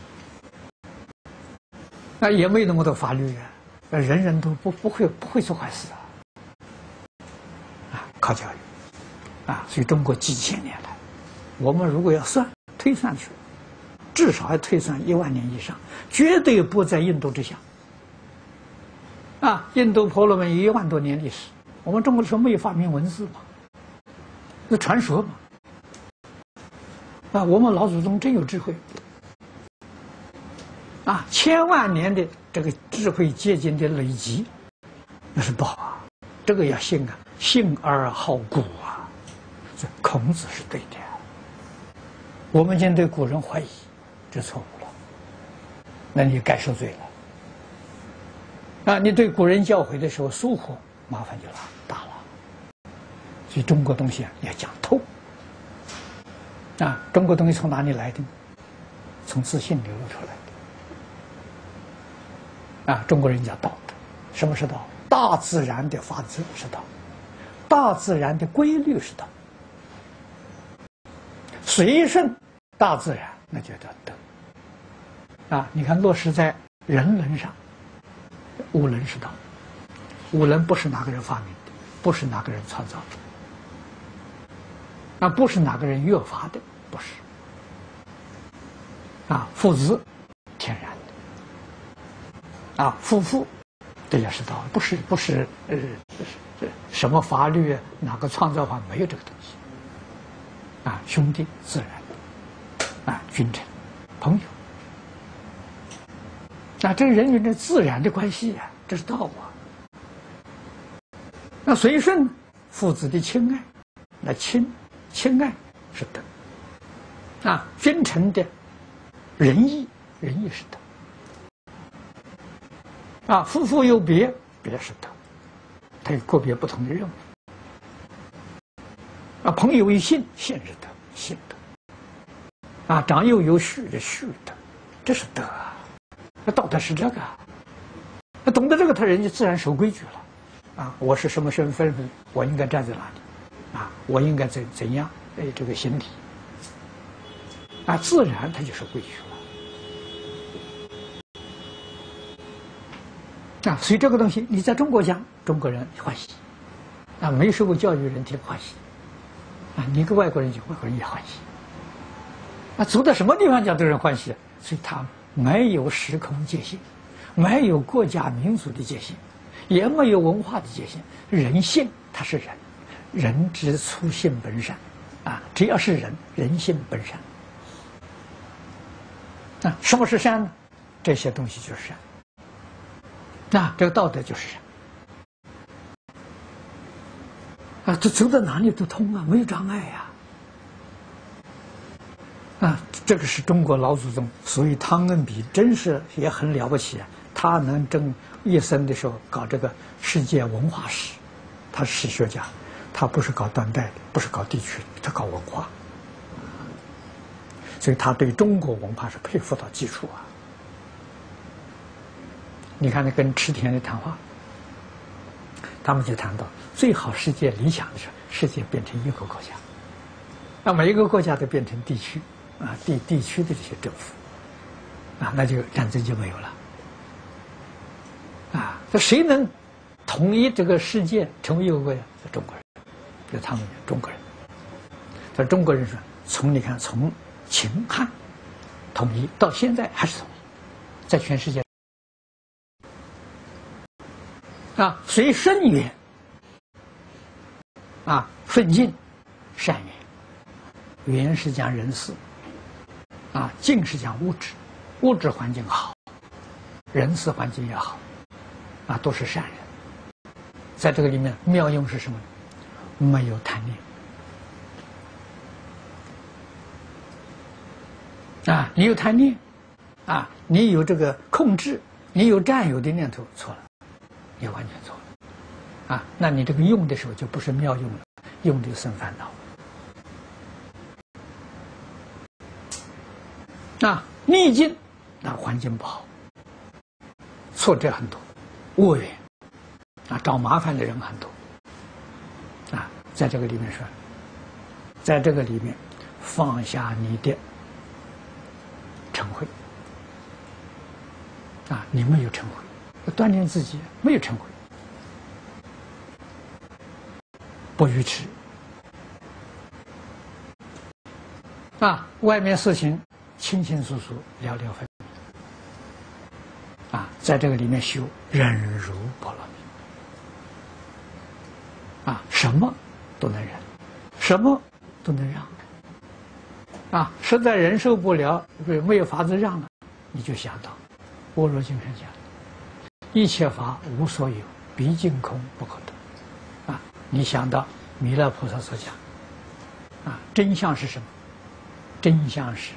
也没那么多法律人人都不会做坏事靠教育所以中国几千年来，我们如果要推算去，至少要推算1万年以上，绝对不在印度之下。印度婆罗门有1万多年历史，我们中国说没有发明文字嘛，那传说嘛。我们老祖宗真有智慧千万年的这个智慧结晶的累积，那是宝这个要信信而好古这孔子是对的。我们今天对古人怀疑，这错误了，那你该受罪了。你对古人教诲的时候疏忽，麻烦就大了。所以中国东西要讲透。中国东西从哪里来的？从自信流露出来的。中国人讲道德，什么是道？ 大自然的法则是道，大自然的规律是道，随顺大自然，那就叫德。啊，你看落实在人伦上，五伦是道，五伦不是哪个人发明的，不是哪个人创造的，啊，不是哪个人约法的，不是。啊，父子天然的，啊，夫妇这也是道，不是什么法律哪个创造法没有这个东西。啊，兄弟自然的，啊，君臣朋友。那这人与这自然的关系啊，这是道啊。那随顺父子的亲爱，那亲爱是德。啊，君臣的仁义是德。啊，夫妇有别是德，他有个别不同的任务。啊，朋友有信是德，信德。啊，长幼有序的序德，这是德啊。那道德是这个，那懂得这个，他人家自然守规矩了。啊，我是什么身份，我应该站在哪里，啊，我应该怎样，这个形体，啊，自然他就守规矩了。啊，所以这个东西，你在中国讲，中国人欢喜；啊，没受过教育人听不欢喜；啊，你一个外国人讲，外国人也欢喜。啊，走到什么地方讲都人欢喜，所以他没有时空界限，没有国家民族的界限，也没有文化的界限。人性它是人，人之初性本善，啊，只要是人，人性本善。啊，什么是善呢？这些东西就是善。啊，这个道德就是善。啊，这走到哪里都通啊，没有障碍呀。啊，这个是中国老祖宗，所以汤恩比真是也很了不起啊！他能争一生的时候搞这个世界文化史，他是史学家，他不是搞断代的，不是搞地区的，他搞文化，所以他对中国文化是佩服到极处啊！你看，那跟池田的谈话，他们就谈到最好世界理想的是世界变成一个国家，那每一个国家都变成地区。啊，地区的这些政府，啊，那就战争就没有了。啊，这谁能统一这个世界成为一个国家？是中国人，就他们中国人。这中国人说，你看，从秦汉统一到现在还是统一，在全世界。啊，随顺缘，啊，顺境，善缘，缘是讲人事。啊，境是讲物质，物质环境好，人事环境也好，啊，都是善人。在这个里面，妙用是什么？没有贪念。啊，你有贪念，啊，你有这个控制，你有占有的念头，错了，你完全错了。啊，那你这个用的时候就不是妙用了，用的生烦恼。啊，逆境，那环境不好，挫折很多，恶缘，啊，找麻烦的人很多，啊，在这个里面说，在这个里面放下你的嗔恚，啊，你没有嗔恚，锻炼自己没有嗔恚，不愚痴，啊，外面事情。清清楚楚，了了分明。啊，在这个里面修忍辱波罗蜜。啊，什么都能忍，什么都能让。啊，实在忍受不了，没有法子让了，你就想到《般若经》上讲，一切法无所有，毕竟空不可得。啊，你想到弥勒菩萨所讲，啊，真相是什么？真相是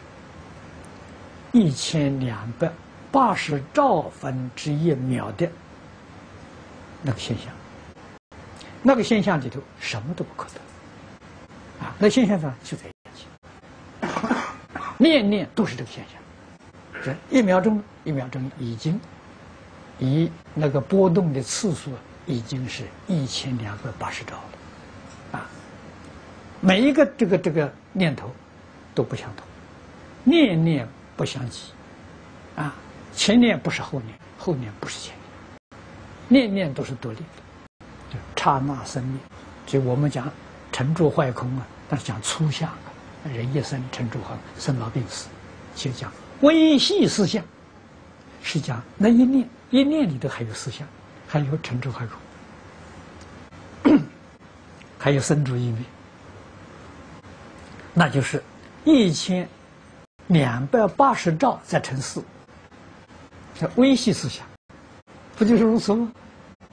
1280兆分之1秒的那个现象，那个现象里头什么都不可得，啊，那现象上就在眼前，念念都是这个现象，这1秒钟1秒钟已经以那个波动的次数已经是1280兆了，啊，每一个这个念头都不相同，念念不相及，啊，前念不是后念，后念不是前念，念念都是独立的，就刹那生灭。所以我们讲成住坏空啊，但是讲粗相啊，人一生成住坏空，生老病死，其实讲微细思想，是讲那一念里头还有思想，还有成住坏空，还有生住异灭，那就是1280兆再乘4，叫微细思想，不就是如此吗？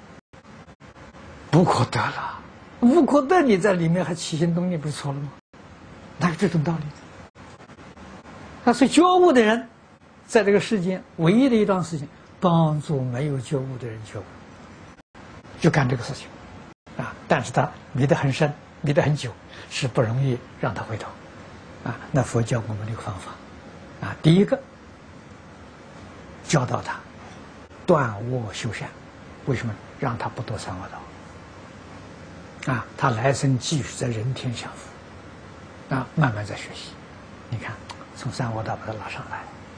不可得了。无可得，你在里面还起心动念，不是错了吗？哪有这种道理？所以觉悟的人，在这个世间唯一的一桩事情，帮助没有觉悟的人觉悟，就干这个事情，啊！但是他迷得很深，迷得很久，是不容易让他回头，啊！那佛教我们这个方法，啊，第一个教导他断恶修善，为什么？让他不堕三恶道。啊，他来生继续在人天享福，啊，慢慢在学习。你看，从三恶道把他拉上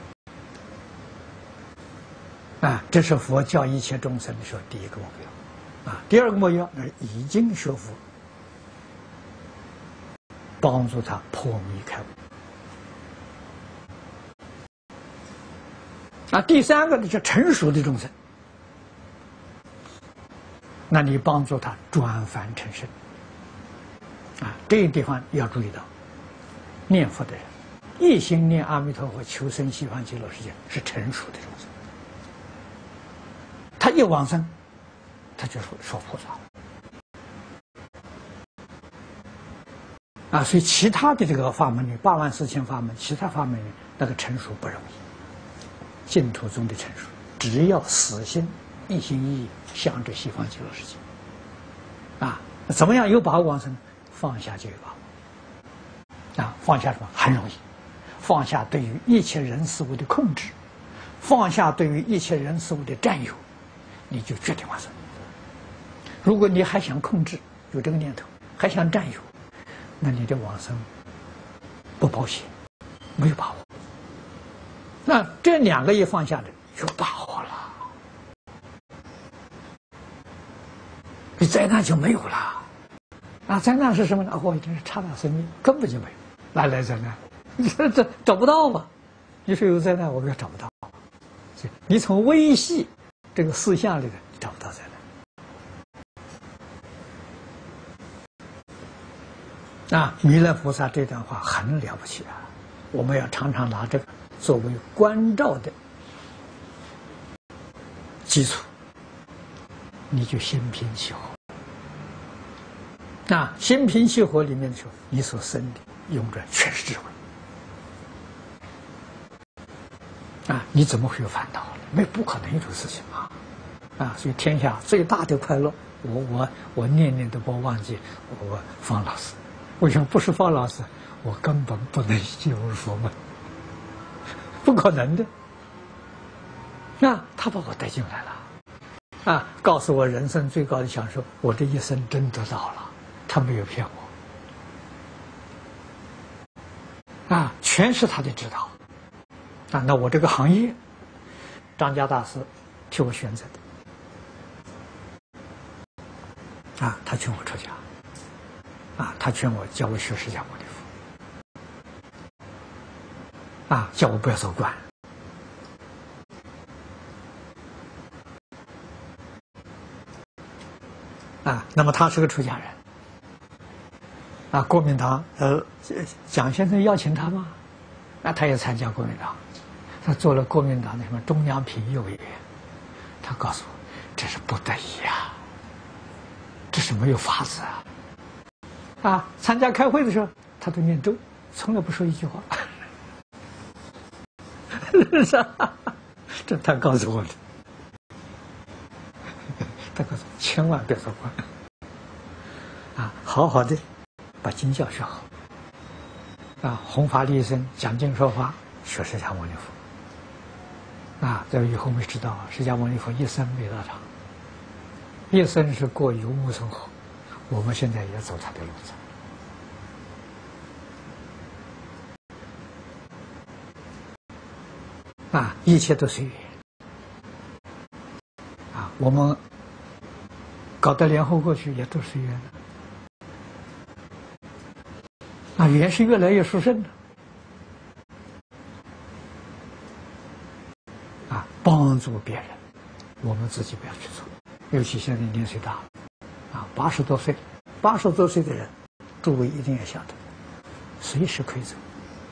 来，啊，这是佛教一切众生的时候第一个目标，啊，第二个目标那已经学佛，帮助他破迷开悟。啊，第三个呢，叫成熟的众生。那你帮助他转凡成圣，啊，这个地方要注意到，念佛的人一心念阿弥陀佛求生西方极乐世界是成熟的众生，他一往生，他就说菩萨，啊，所以其他的这个法门里84000法门，其他法门里那个成熟不容易，净土中的成熟，只要死心。一心一意向着西方极乐世界，啊，怎么样有把握往生？放下就有把握，啊，放下什么很容易，放下对于一切人事物的控制，放下对于一切人事物的占有，你就决定往生。如果你还想控制，有这个念头，还想占有，那你的往生不保险，没有把握。那这两个一放下的，有把握了。灾难就没有了，啊！灾难是什么呢？哦，真是刹那生命，根本就没有，哪来灾难？你说这找不到吧？你说有灾难，我们也找不到。你从微细这个思想里头找不到灾难。啊，弥勒菩萨这段话很了不起啊！我们要常常拿这个作为关照的基础，你就心平气和。那心平气和里面的时候，你所生的用的全是智慧。啊，你怎么会有烦恼？没不可能有这个事情啊！啊，所以天下最大的快乐，我念念都不忘记我方老师。为什么不是方老师？我根本不能进入佛门，不可能的。那他把我带进来了，啊，告诉我人生最高的享受，我这一生真得到了。他没有骗我，啊，全是他的指导，啊，那我这个行业，张家大师替我选择的，啊，他劝我出家，啊，他劝我教我学释迦牟尼佛，啊，叫我不要做官，啊，那么他是个出家人。啊，国民党蒋先生邀请他吗？那他也参加国民党，他做了国民党的什么中央评议委员。他告诉我，这是不得已啊，这是没有法子啊。啊，参加开会的时候，他都念咒，从来不说一句话。是啊，这他告诉我的。他告诉我，千万别做官。啊，好好的。把经教学好，啊，弘法利生，讲经说法，学释迦牟尼佛，啊，这以后没知道，释迦牟尼佛一生没到场， 一生是过游牧生活，我们现在也走他的路子。一切都随缘。我们搞到联合国去也都随缘的。缘是越来越殊胜的。帮助别人，我们自己不要去做。尤其现在年岁大了，80多岁，80多岁的人，诸位一定要晓得，随时可以走。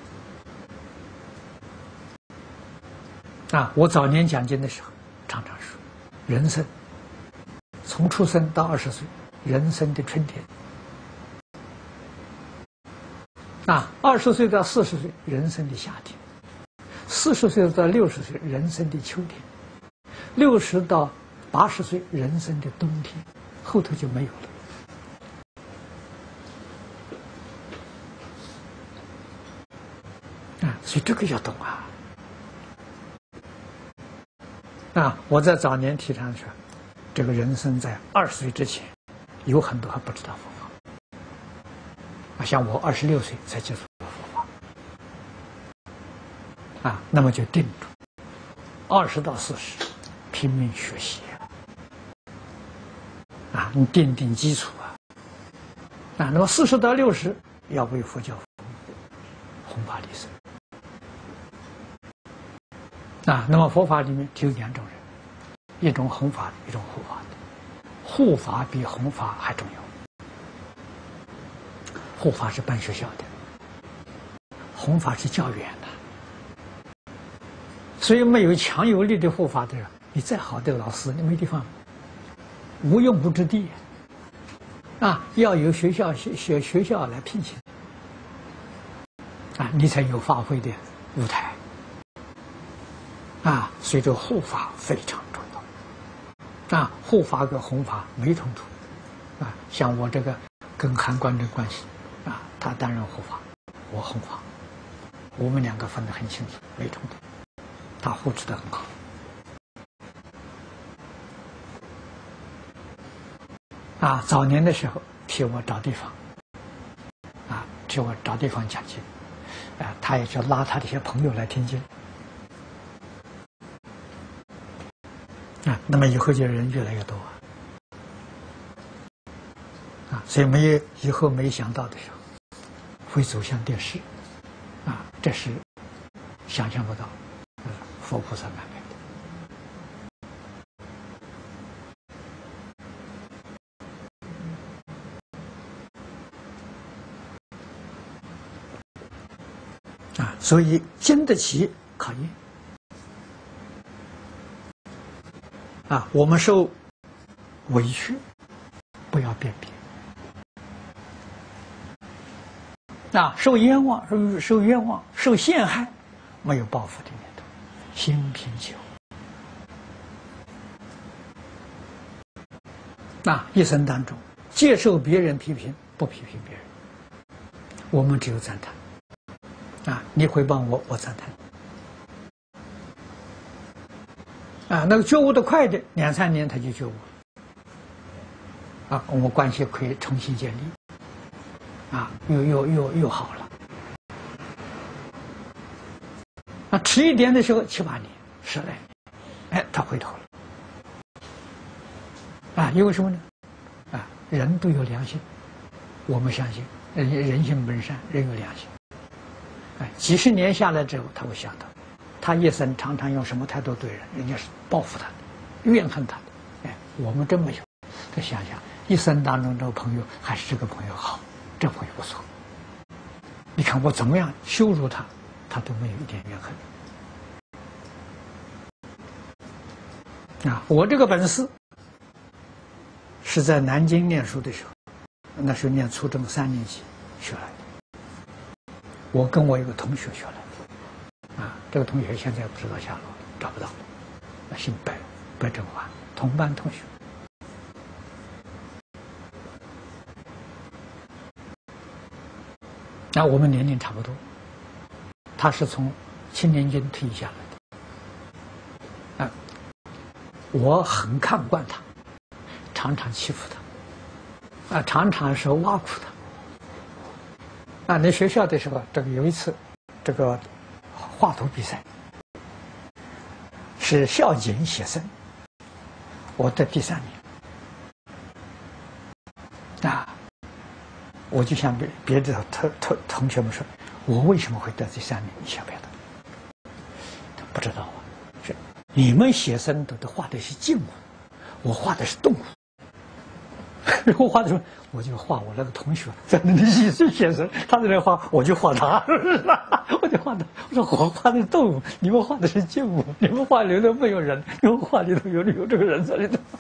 我早年讲经的时候，常常说，人生从出生到20岁，人生的春天；20岁到40岁，人生的夏天；40岁到60岁，人生的秋天；60到80岁，人生的冬天，后头就没有了。所以这个要懂我在早年提倡说，这个人生在20岁之前，有很多还不知道佛法。像我26岁才接触佛法。那么就定住，20到40，拼命学习你奠定基础那么40到60，要为佛教弘法利生。那么佛法里面只有2种人，一种弘法的，一种护法的。护法比弘法还重要。护法是办学校的，弘法是教员的。所以没有强有力的护法的人，你再好的老师，你没地方，无用武之地要有学校来聘请你才有发挥的舞台所以这护法非常重要护法跟弘法没冲突像我这个跟韩官的关系他担任护法，我弘法，我们2个分得很清楚，没冲突。他护持得很好早年的时候替我找地方替我找地方讲经他也就拉他的一些朋友来听经那么以后就人越来越多所以以后没想到的时候会走向电视这是想象不到佛菩萨安排的所以经得起考验我们受委屈不要辨别受冤枉受陷害，没有报复的念头，心平气和一生当中接受别人批评，不批评别人，我们只有赞叹你诽谤我，我赞叹那个觉悟的快的，2、3年他就觉悟了我们关系可以重新建立又好了迟一点的时候7、8年、10来年他回头了因为什么呢人都有良心，我们相信人性本善，人有良心几十年下来之后，他会想到他一生常常用什么态度对人，人家是报复他的，怨恨他的我们真没有。他想想一生当中这个朋友还是这个朋友好，这朋友不错，你看我怎么样羞辱他，他都没有一点怨恨我这个本事是在南京念书的时候，那时候念初中3年级学来的。我跟我一个同学学来的这个同学现在不知道下落，找不到姓白振华，同班同学我们年龄差不多，他是从青年军退役下来的我很看不惯他，常常常欺负他，常常是挖苦他。那学校的时候，这个有一次，这个画图比赛是校检写生，我得第3名。我就向别的同学们说，我为什么会得第3名？你晓不晓得？不知道啊。是你们写生都画的是静物，我画的是动物。然后画的时候，我就画我那个同学在那里一直写生，他在那画，我就画他，我就画他。我说我画的是动物，你们画的是静物，你们画里头没有人，你们画里头有这个人在里头。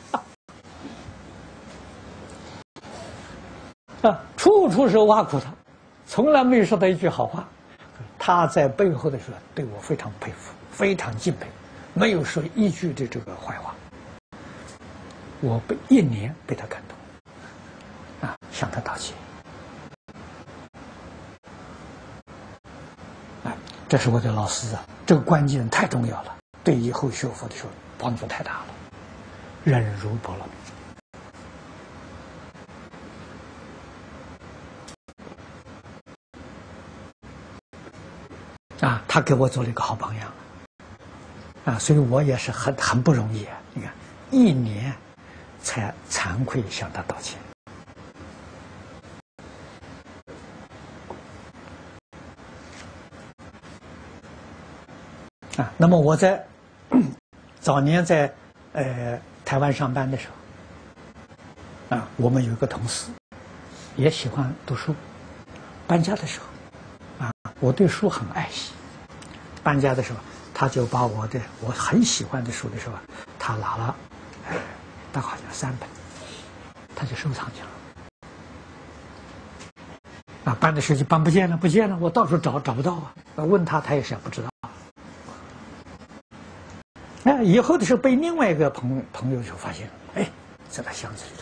处处是挖苦他，从来没有说他一句好话。他在背后的时候对我非常佩服，非常敬佩，没有说一句的这个坏话。我1年被他感动，向他道歉。这是我的老师啊，这个关键太重要了，对以后学佛的时候帮助太大了。忍辱波罗蜜。他给我做了一个好榜样，所以我也是很不容易啊。你看，1年才惭愧向他道歉。那么我在早年在台湾上班的时候，我们有一个同事也喜欢读书，搬家的时候，我对书很爱惜。搬家的时候，他就把我很喜欢的书的时候，他拿了，大概好像3本，他就收藏去了。搬的时候就搬不见了，我到处找不到啊。问他，他也是不知道。以后的时候被另外一个朋友就发现了，在他箱子里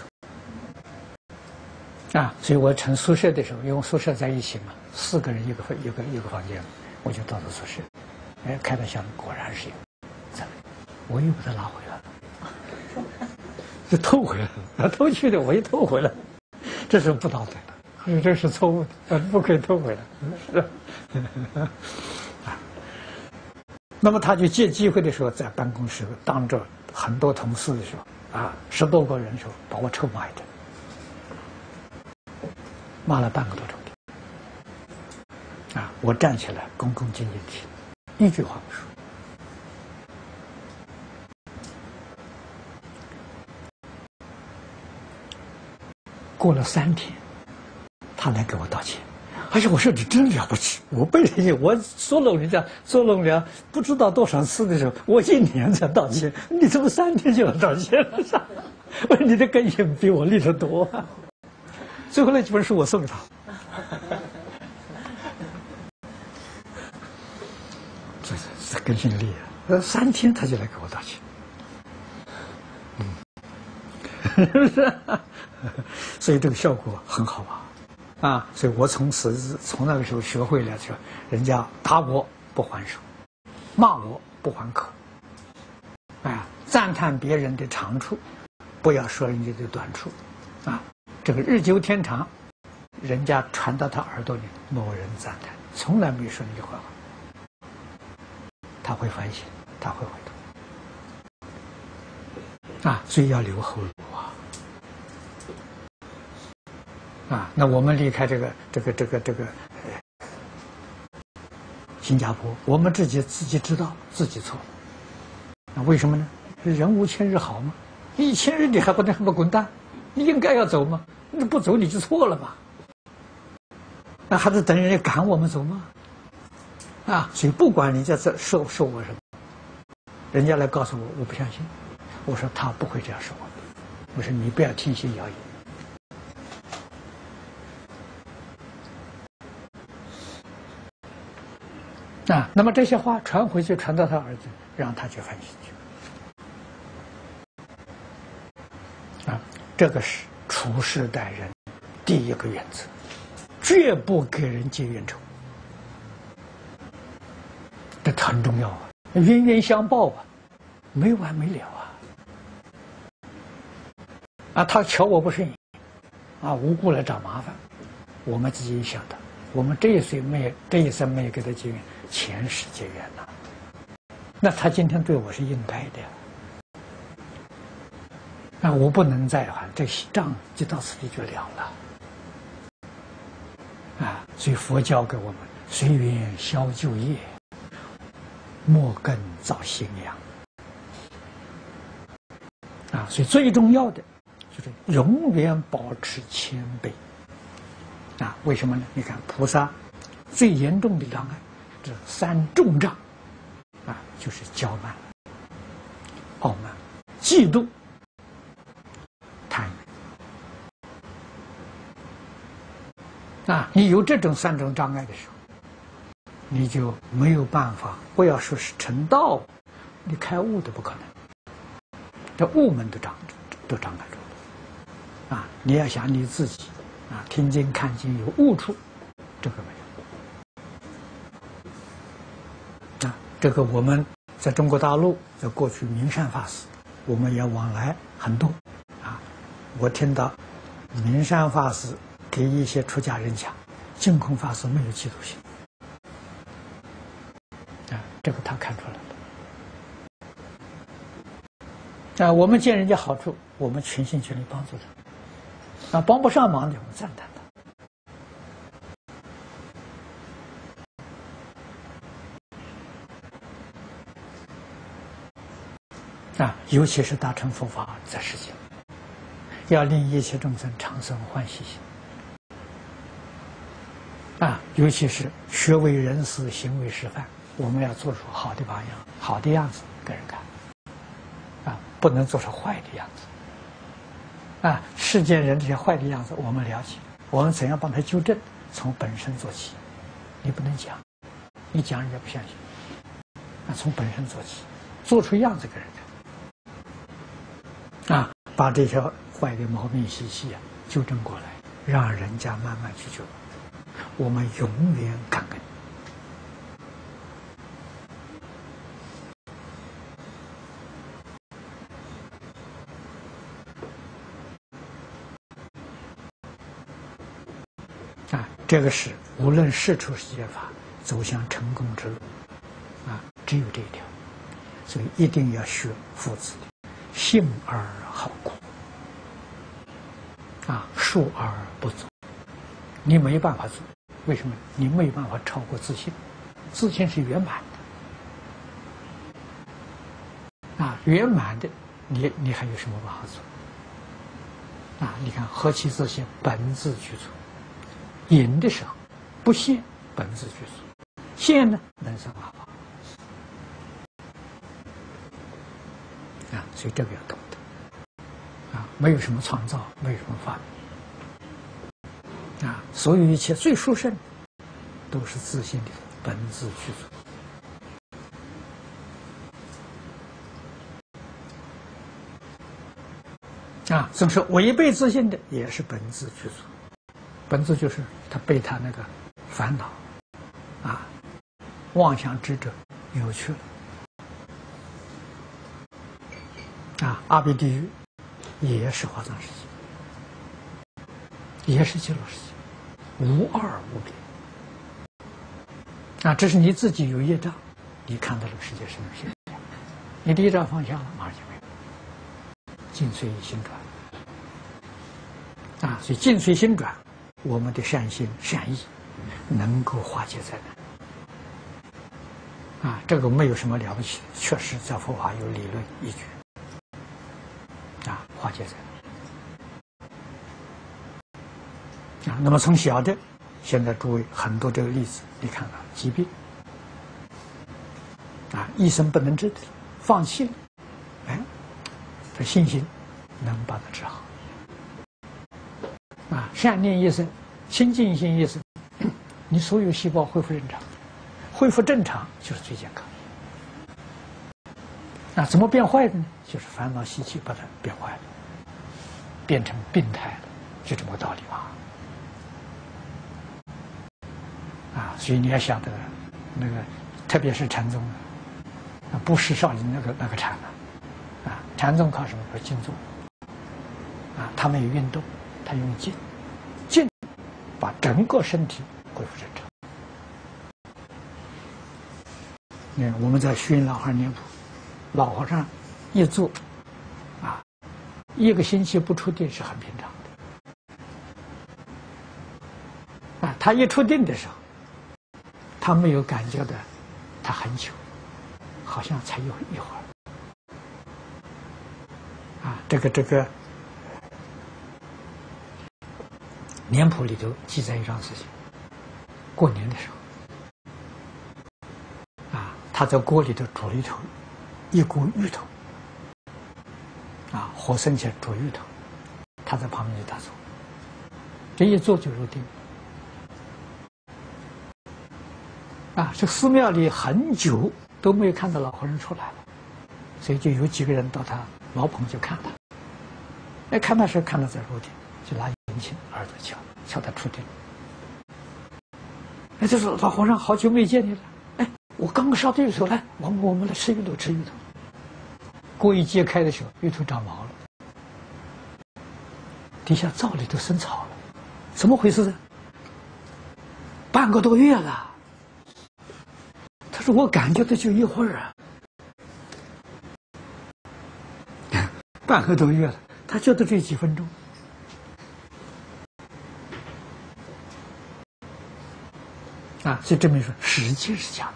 头。所以我乘宿舍的时候，因为宿舍在一起嘛，4个人一个房间，我就到了宿舍。开到箱子，果然是有，我又把它拿回来了，就偷回来了，偷去的我又偷回来，这是不道德的，这是错误的，不可以偷回来。那么他就借机会的时候，在办公室当着很多同事的时候，10多个人的时候，把我臭骂一顿，骂了半个多钟头。我站起来恭恭敬敬听。一句话不说。过了3天，他来给我道歉。我说你真了不起！我背着你，我捉弄人家，捉弄了不知道多少次的时候，我1年才道歉，你怎么3天就要道歉了？我说你的根性比我厉得多。最后那几本书我送给他。这根性厉害，3天他就来给我道歉。是不是？所以这个效果很好所以我从那个时候学会了，说人家打我不还手，骂我不还口，赞叹别人的长处，不要说人家的短处，这个日久天长，人家传到他耳朵里，某人赞叹，从来没说那句坏话。他会反省，他会回头，所以要留后路那我们离开这个新加坡，我们自己知道自己错了，为什么呢？人无千日好吗？你1000日你还不滚蛋？你应该要走吗？你不走你就错了嘛。那还是等人家赶我们走吗？所以不管人家说我什么，人家来告诉我，我不相信。我说他不会这样说我。我说你不要听信谣言。那么这些话传回去，传到他儿子，让他去反省去。这个是处事待人第1个原则，绝不给人结冤仇。这很重要冤冤相报没完没了他瞧我不顺眼，无故来找麻烦，我们自己晓得，我们这一生没有给他结缘，前世结缘了，那他今天对我是应该的呀。我不能再还，这账就到此地就了了。所以佛教给我们随缘消旧业，莫更造新阳。所以最重要的就是永远保持谦卑。为什么呢？你看菩萨最严重的障碍，这三重障，就是骄慢、傲慢、嫉妒、贪欲。你有这种三种障碍的时候，你就没有办法，不要说是成道，你开悟都不可能。这悟门都障碍住了。你要想你自己听经看经有悟处，这个没有。这个我们在中国大陆，在过去明善法师，我们也往来很多。我听到明善法师给一些出家人讲，净空法师没有嫉妒心。这个他看出来了。我们见人家好处，我们全心全力帮助他。帮不上忙的，我们赞叹他。尤其是大乘佛法在世间，要令一切众生长生欢喜心。尤其是学为人师，行为示范，我们要做出好的榜样、好的样子给人看。不能做出坏的样子。世间人这些坏的样子，我们了解，我们怎样帮他纠正？从本身做起。你不能讲，你讲人家不相信。从本身做起，做出样子给人看。把这些坏的毛病习气纠正过来，让人家慢慢去纠正。我们永远感恩。这个是无论世出世间法走向成功之路，只有这一条，所以一定要学夫子的信而好过，述而不作。你没办法做，为什么？你没有办法超过自信，自信是圆满的，圆满的，你还有什么办法做？你看何其自信，本自具足。隐的时候不现，本自具足；现呢，能生法宝。所以这个要懂得。没有什么创造，没有什么发明。所有一切最殊胜，都是自信的本自具足。总是违背自信的，也是本自具足。本自就是他被他那个烦恼妄想执着扭曲了。阿鼻地狱也是华藏世界，也是极乐世界，无二无别。这是你自己有业障，你看到这个世界是有些这样，你的业障放下了，马上就没有。境随心转所以境随心转，我们的善心善意能够化解灾难。这个没有什么了不起的，确实在佛法有理论依据。化解灾难。那么从小的，现在诸位很多这个例子，你看到疾病医生不能治的，放弃了，这信心能把它治好。善念一生，清净心一生，你所有细胞恢复正常，恢复正常就是最健康。怎么变坏的呢？就是烦恼习气把它变坏了，变成病态了，就这么个道理吧。所以你要晓得，那个特别是禅宗不是少林那个禅禅宗靠什么？靠静坐。 他没有运动，他用静，静把整个身体恢复正常。你看我们在熏老和尚念佛，老和尚一坐，1个星期不出定是很平常的。他一出定的时候，他没有感觉的，他很久，好像才有一会儿。这个年谱里头记载一桩事情，过年的时候，他在锅里头煮了一锅芋头，火生前煮芋头，他在旁边就打坐，这一坐就入定。这寺庙里很久都没有看到老和尚出来了，所以就有几个人到他茅棚去看他，看他时看他在入定，就拿引擎耳朵敲他出定。这说老和尚好久没见你了，我刚烧的芋头，来，我们来吃芋头，吃芋头。锅一揭开的时候，芋头长毛了，底下灶里都生草了，怎么回事呢？半个多月了。他说我感觉的就一会儿半个多月了，他觉得这几分钟。所以证明说时间是假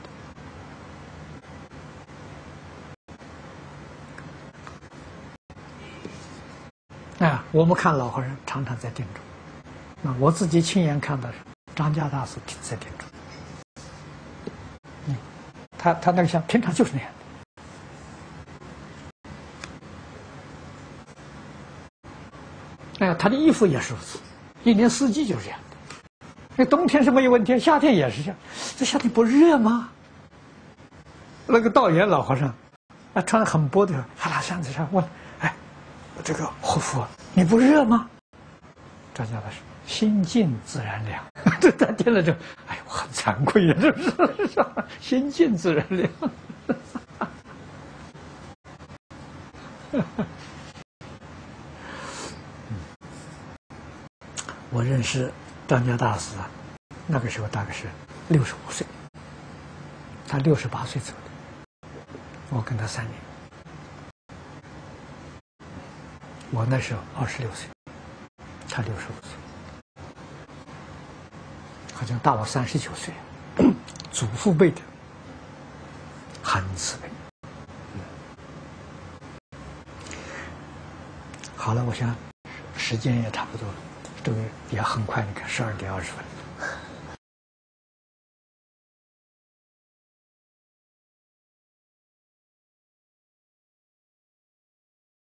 的。我们看老和尚常常在定中，我自己亲眼看到是张家大师在定中。他那个像平常就是那样的。他的衣服也是如此，一年四季就是这样的。那冬天是没有问题，夏天也是这样。这夏天不热吗？那个道元老和尚，穿得很薄的，他拿扇子上问：“这个活佛，你不热吗？”张家大师心静自然凉。这他听了之后，我很惭愧呀，是不是？心静自然凉。我认识张家大师那个时候大概是65岁，他68岁走的，我跟他3年，我那时候26岁，他65岁，好像大我39岁，祖父辈的，很慈悲。好了，我想时间也差不多了，这个也很快，你看12点20分。